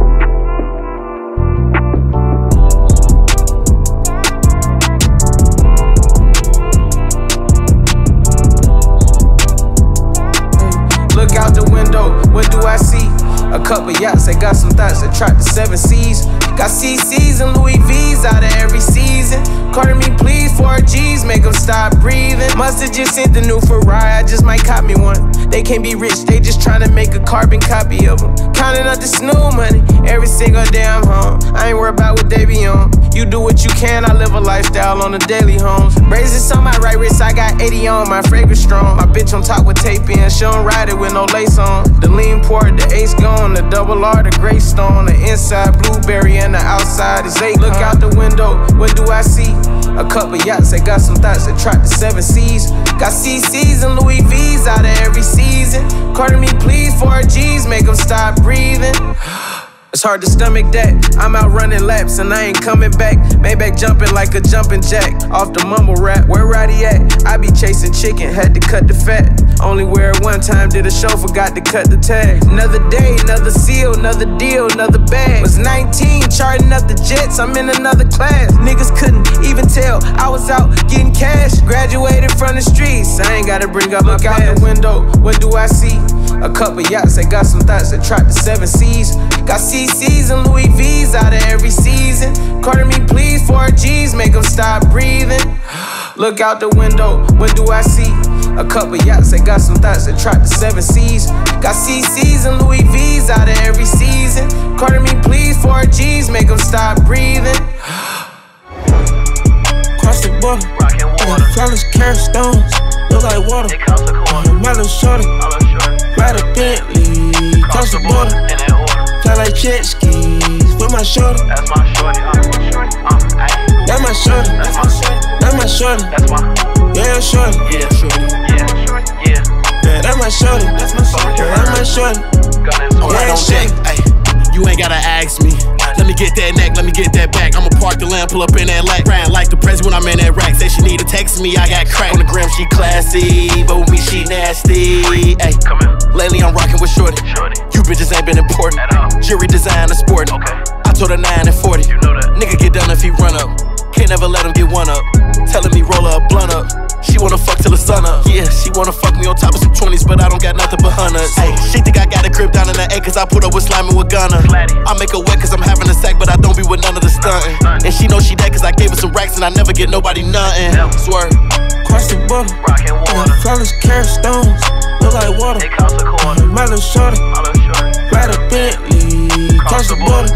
Speaker 6: Look out the window, what do I see? A couple yachts, they got some thoughts that track the seven seas. Got C Cs and Louis V's out of every season. Carter me please, four G's, make them stop breathing. Must've just sent the new Ferrari, I just might cop me one. They can't be rich, they just tryna make a carbon copy of them. Counting up the snoo money, every single day I'm home. I ain't worried about what they be on. You do what you can, I live a lifestyle on the daily homes. Braces on my right wrist, I got eighty on, my fragrance strong. My bitch on top with tape in, she don't ride it with no lace on. The lean port, the ace gone, the double R, the gray stone. The inside blueberry and the outside is eight. Look out the window, what do I see? A couple yachts, they got some thoughts that track the seven seas. Got C Cs and Louis V's out of every season. Carter me please, four G's, make them stop breathing. It's hard to stomach that. I'm out running laps and I ain't coming back. Maybach jumping like a jumping jack. Off the mumble rap, where Roddy at? I be chasing chicken, had to cut the fat. Only wear it one time, did a show, forgot to cut the tag. Another day, another seal, another deal, another bag. Was nineteen, charting up the jets, I'm in another class. Niggas couldn't even tell I was out getting cash. Graduated from the streets, I ain't gotta bring up my past. Look out the window, what do I see? A couple yachts, they got some thoughts that track the seven seas. Got C C's and Louis V's out of every season. Carter me please, four G's, make them stop breathing. Look out the window, what do I see? A couple yachts, they got some thoughts that track the seven seas. Got C C's and Louis V's out of every season. Carter me please, four G's, make them stop breathing. Cross the border, rockin' water. Flawless carrot stones, look like water. It costs a quarter. My little shorty, ride a Bentley, cross the border. Fly like jet skis with my shorty. That's my shorty. Uh, That's my shorty. That's my shorty. That's my shorty. That's my yeah shorty. Yeah shorty. Yeah shorty. Yeah. Yeah, that's my shorty. That's my shorty. Yeah, that's my shorty.
Speaker 10: Alright, on deck. Ay, you ain't gotta ask me. Let me get that neck, let me get that back. I'ma park the lamb, pull up in that lack. Crying like the president when I'm in that rack. Say she need to text me, I got crack. On the gram, she classy, but with me, she nasty. Ay, come here. Lately, I'm rocking with shorty. shorty. You bitches ain't been important at all. Jury design a sport. Okay. I told her nine and forty. You know that. Nigga get done if he run up. Can't never let him get one up. Telling me roll up, blunt up. She wanna fuck till the sun up. Yeah, she wanna fuck me on top of some twenties, but I don't got nothing but hundreds. Hey, she think I got a crib down in the A, cause I put up with slime and with Gunna. I make her wet cause I'm having a sack, but I don't be with none of the stunting. And she know she dead cause I gave her some racks and I never get nobody nothing. Swear.
Speaker 21: Cross the border, rockin' water. Flawless carrot stones, look like water. It costs a quarter. My little shorty, ride a Bentley, cross the border.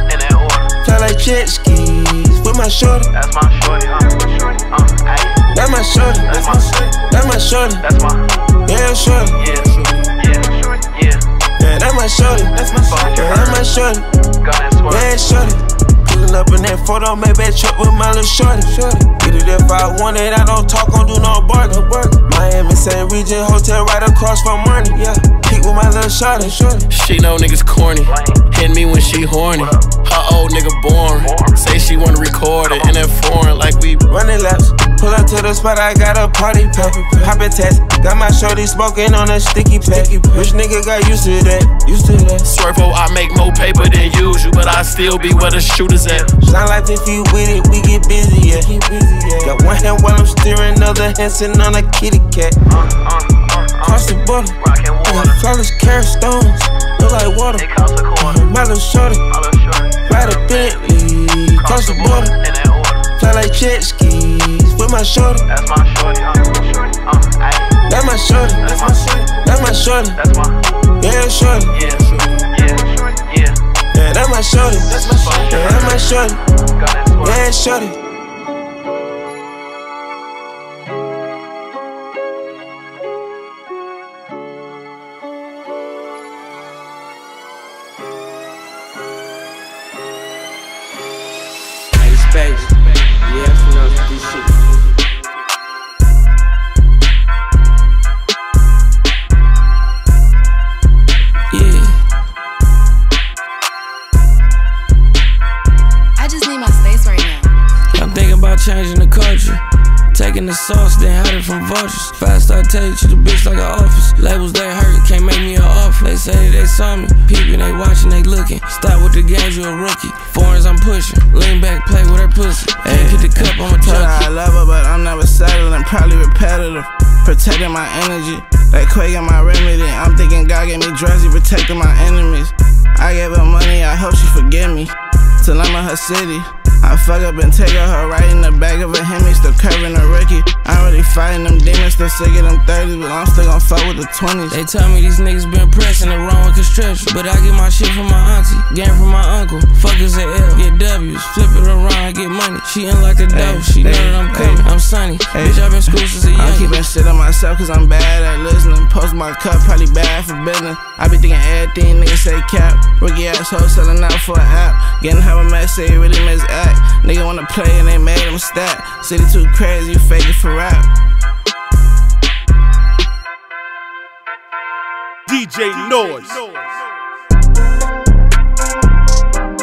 Speaker 21: Fly like jet skis with my shorty. That's my shorty. Uh, That's my shorty. That's my shorty. That's my shorty. That's my yeah shorty. Yeah shorty. Yeah shorty. Yeah. Yeah, that's my shorty. That's my shorty. Yeah, that's my shorty. Yeah shorty. Pulling up in that photo, maybe truck with my little shorty. Shorty. Get it if I want it. I don't talk, don't do no bargain. Miami, same region, hotel right across from money. Yeah. Peek with my little shorty. Shorty.
Speaker 10: She know niggas corny. Hit me when she horny. Her old nigga boring. Say she wanna record it in that foreign like we
Speaker 21: running laps. Pull up to the spot, I got a party pack. Hop and test, got my shorty smoking on a sticky pack. Which nigga got used to that? Used to that.
Speaker 10: Swervo, I make more paper than usual, but I still be where the shooters at.
Speaker 21: Shine like if you with it, we get busy, yeah. Got one hand while I'm steering, other hand sitting on a kitty cat. Cross the border, flawless carrot stones, look like water. My little shorty, ride a Bentley, cross the border. Fly like jet skis with my shorty. That's my shorty. Uh, That's my shorty. That's my shorty. That's my shorty. That's my yeah shorty. Yeah shorty. Yeah shorty. Yeah. Yeah, that's my shorty. That's my shorty. Yeah, that's my shorty. Yeah shorty.
Speaker 6: Space. Yeah, for now, this shit.
Speaker 7: Yeah. I just need my space right now.
Speaker 14: I'm thinking about changing the culture. Taking the sauce, then hiding from vultures. Fast I tell you, treat the bitch like an office. Labels they hurt, can't make me an offer. They say they saw me, peeping, they watching, they looking. Stop with the games, you a rookie. Foreigns I'm pushing, lean back, play with her pussy. Hey, hit the cup, I'm a junkie.
Speaker 21: I love her, but I'm never settling, probably repetitive. Protecting my energy, like quaking my remedy. I'm thinking God gave me dressy, protecting my enemies. I gave her money, I hope she forgive me. Till I'm in her city, I fuck up and take her right in the back of a Hemi, still curving a rookie. I'm really fighting them demons, still sick of them thirties, but I'm still gon' fuck with the twenties.
Speaker 14: They tell me these niggas been pressing the wrong construction, but I get my shit from my auntie, game from my uncle. Fuckers at L, get W's, flip it around, get money. She in like a dope, she know that I'm coming. I'm sunny, bitch, I been school since a young.
Speaker 21: I'm keeping shit on myself cause I'm bad at listening. Post my cup, probably bad for business. I be thinking everything niggas say cap. Rookie asshole selling out for an app. Getting how a mess say really misact. Nigga wanna play and they made him stat. City too crazy, you fake it for rap.
Speaker 12: D J Noize.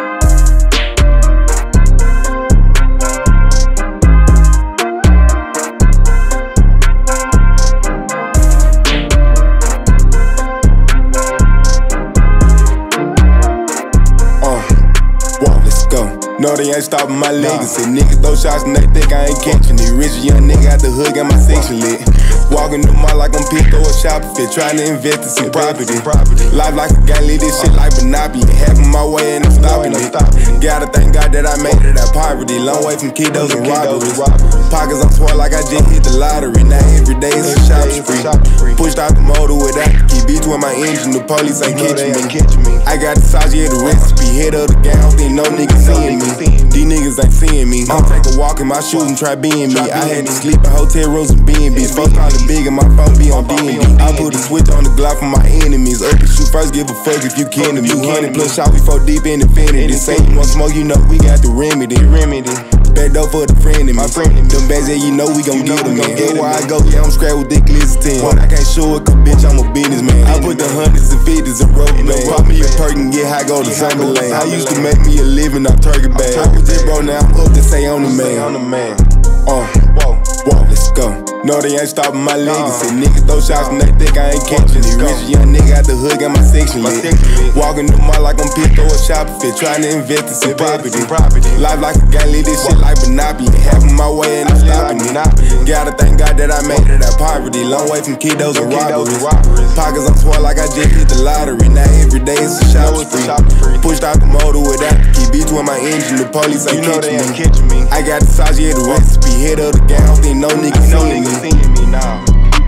Speaker 2: No, they ain't stopping my legacy. Niggas throw shots and they think I ain't catching it. Rich young nigga out the hood, got my section lit. Walking the mall like I'm picked or a shopper fit. Trying to invest in some property. Life like a gang, lead this shit like Monopoly. Having my way and I'm stopping it. Gotta thank God that I made it out poverty. Long way from kiddos and robberies. Pockets I'm swore like I just hit the lottery. Now every day is a shopping spree. Pushed out the motor without the key. Beats with my engine, the police ain't catching me. I got the sauce, yeah, the recipe. Head of the gang, I don't think no niggas seeing me. These niggas ain't seeing me. I'll take a walk in my shoes and try being me. I had to sleep in hotel rooms and B and B's. Folks call it big and my phone be on D and D. I put a switch on the Glock for my enemies. Up and shoot first, give a fuck if you kidding me. two hundred plus shot, we fall deep in infinity. Say you want smoke, you know we got the remedy. Remedy. Back door for the friend in me. Them bags that you know we gon' get them, man. Everywhere I go, yeah, I'm scrapped with thick glisten. But I can't show it, cause bitch, I'm a businessman. I put the hundreds and fifties in rubber band. Pop me a perk and get high, go to Sunderland. I used to make me a living off turkey bag. I was just bro, now I'm up to say I'm the man. Uh, whoa, whoa, let's go. No, they ain't stopping my legacy. Niggas throw shots and they think I ain't catching it. Rich young nigga out the hood, got my section lit. Walking the mall like I'm picked or a shopper fit. Trying to invest in some property. Life like a gang, lead this shit like Monopoly. Having my way and I'm stopping it. Gotta thank God that I made it out poverty. Long way from kiddos and robberies. Pockets I'm swore like I just hit the lottery. Now every day it's a shopping spree. Pushed out the motor without the key. Beats with my engine, the police ain't catching me. I got the sauce, yeah, the recipe. Head of the gang, I don't think no niggas seeing me. Seeing me now.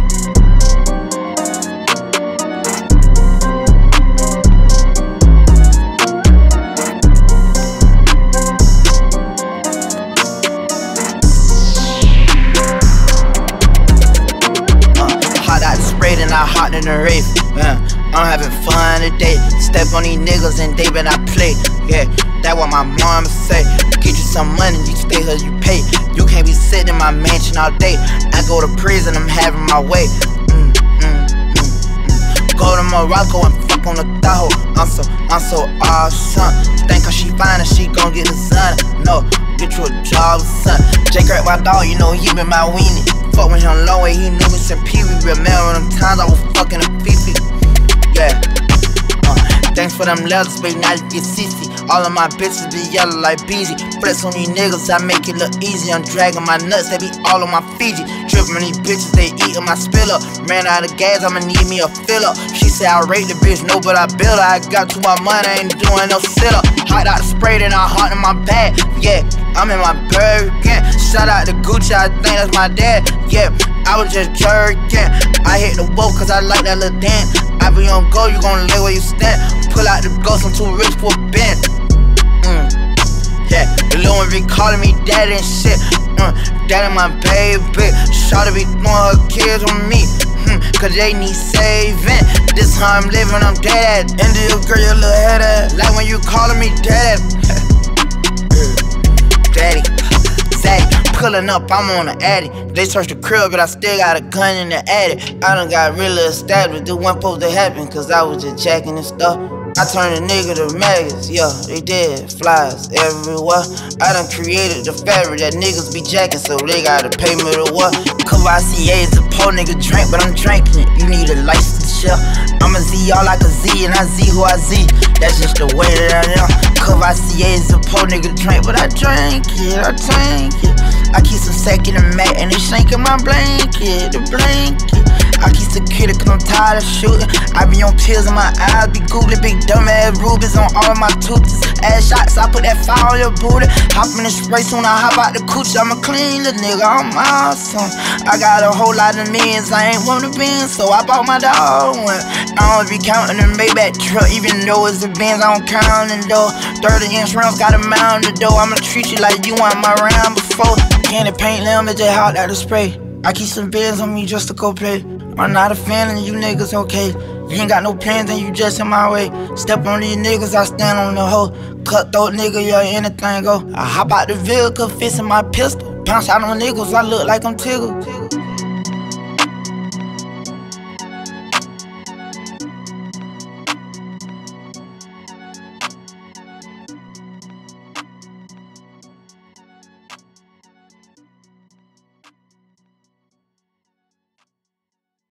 Speaker 1: Hot out the spray, then I hot in the rave. Uh, I'm having fun today. Step on these niggas and they better not play. Yeah, that what my mama say. Get you some money, you stay here, you pay. You can't be sitting in my mansion all day. I go to prison, I'm having my way. Mm, mm, mm, mm. Go to Morocco and fuck on the Tahoe. I'm so, I'm so awesome. Think cause she fine and she gon' get the sun. No, get you a job, son. J Crack my dog, you know he been my weenie. Fuck with him long way, he knew me since Pee Wee. Remember them times I was fucking a Fifi. Yeah. Uh, thanks for them letters, baby, now you get sixty. All of my bitches be yellow like Beezy. Flex on these niggas, I make it look easy. I'm dragging my nuts, they be all on my Fiji. Trippin' these bitches, they eatin' my spill up. Ran out of gas, I'ma need me a fill up. She said I rate the bitch, no, but I build her. I got too much money, I ain't doing no sit up. Hot out the spray, then I hot in my bag. Yeah, I'm in my bird again. Shout out to Gucci, I think that's my dad. Yeah, I was just jerking. I hit the boat cause I like that little dance. I be on go, you gon' lay where you stand. Pull out the ghost, I'm too rich for a bend. Mm. Yeah, the little one be calling me daddy and shit. Mm. Daddy my baby. Shawty be throwing her kids on me. Mm. Cause they need saving. This how I'm living, I'm dead at. End of your girl, your little head at. Like when you calling me daddy. Daddy, Zaddy. Pulling up, I'm on the addy. They searched the crib, but I still got a gun in the attic. I done got really established. This wasn't supposed to happen, cause I was just jacking and stuff. I turned a nigga to maggots, yeah, they did. Flies everywhere. I done created the fabric that niggas be jacking, so they gotta pay me to what? Cavassier is a poor nigga drink, but I'm drinking it. You need a license, yeah. I'm a Z, all like a Z, and I Z who I Z. That's just the way that I am. Cavassier is a poor nigga drink, but I drink it, I drink it. I keep some sack in the mat, and they shanking my blanket, the blanket. I keep security cause I'm tired of shooting. I be on pills in my eyes, be googling big dumbass rubies on all of my tooths. Ass shots, I put that fire on your booty. Hop in the spray soon, I hop out the coochie. I'm a clean little nigga, I'm awesome. I got a whole lot of millions, I ain't wanna be in, so I bought my dog one. I don't be counting the Maybach truck, even though it's the Benz, I don't count it though. thirty inch rounds got a mound the door. I'ma treat you like you want my round before. Candy paint lamb, it just hot out the spray. I keep some bands on me just to go play. I'm not a fan of you niggas, okay? You ain't got no plans and you just in my way. Step on these niggas, I stand on the hoe. Cutthroat nigga, yeah, anything go. I hop out the vehicle, fixing my pistol. Bounce out on niggas, I look like I'm Tigger.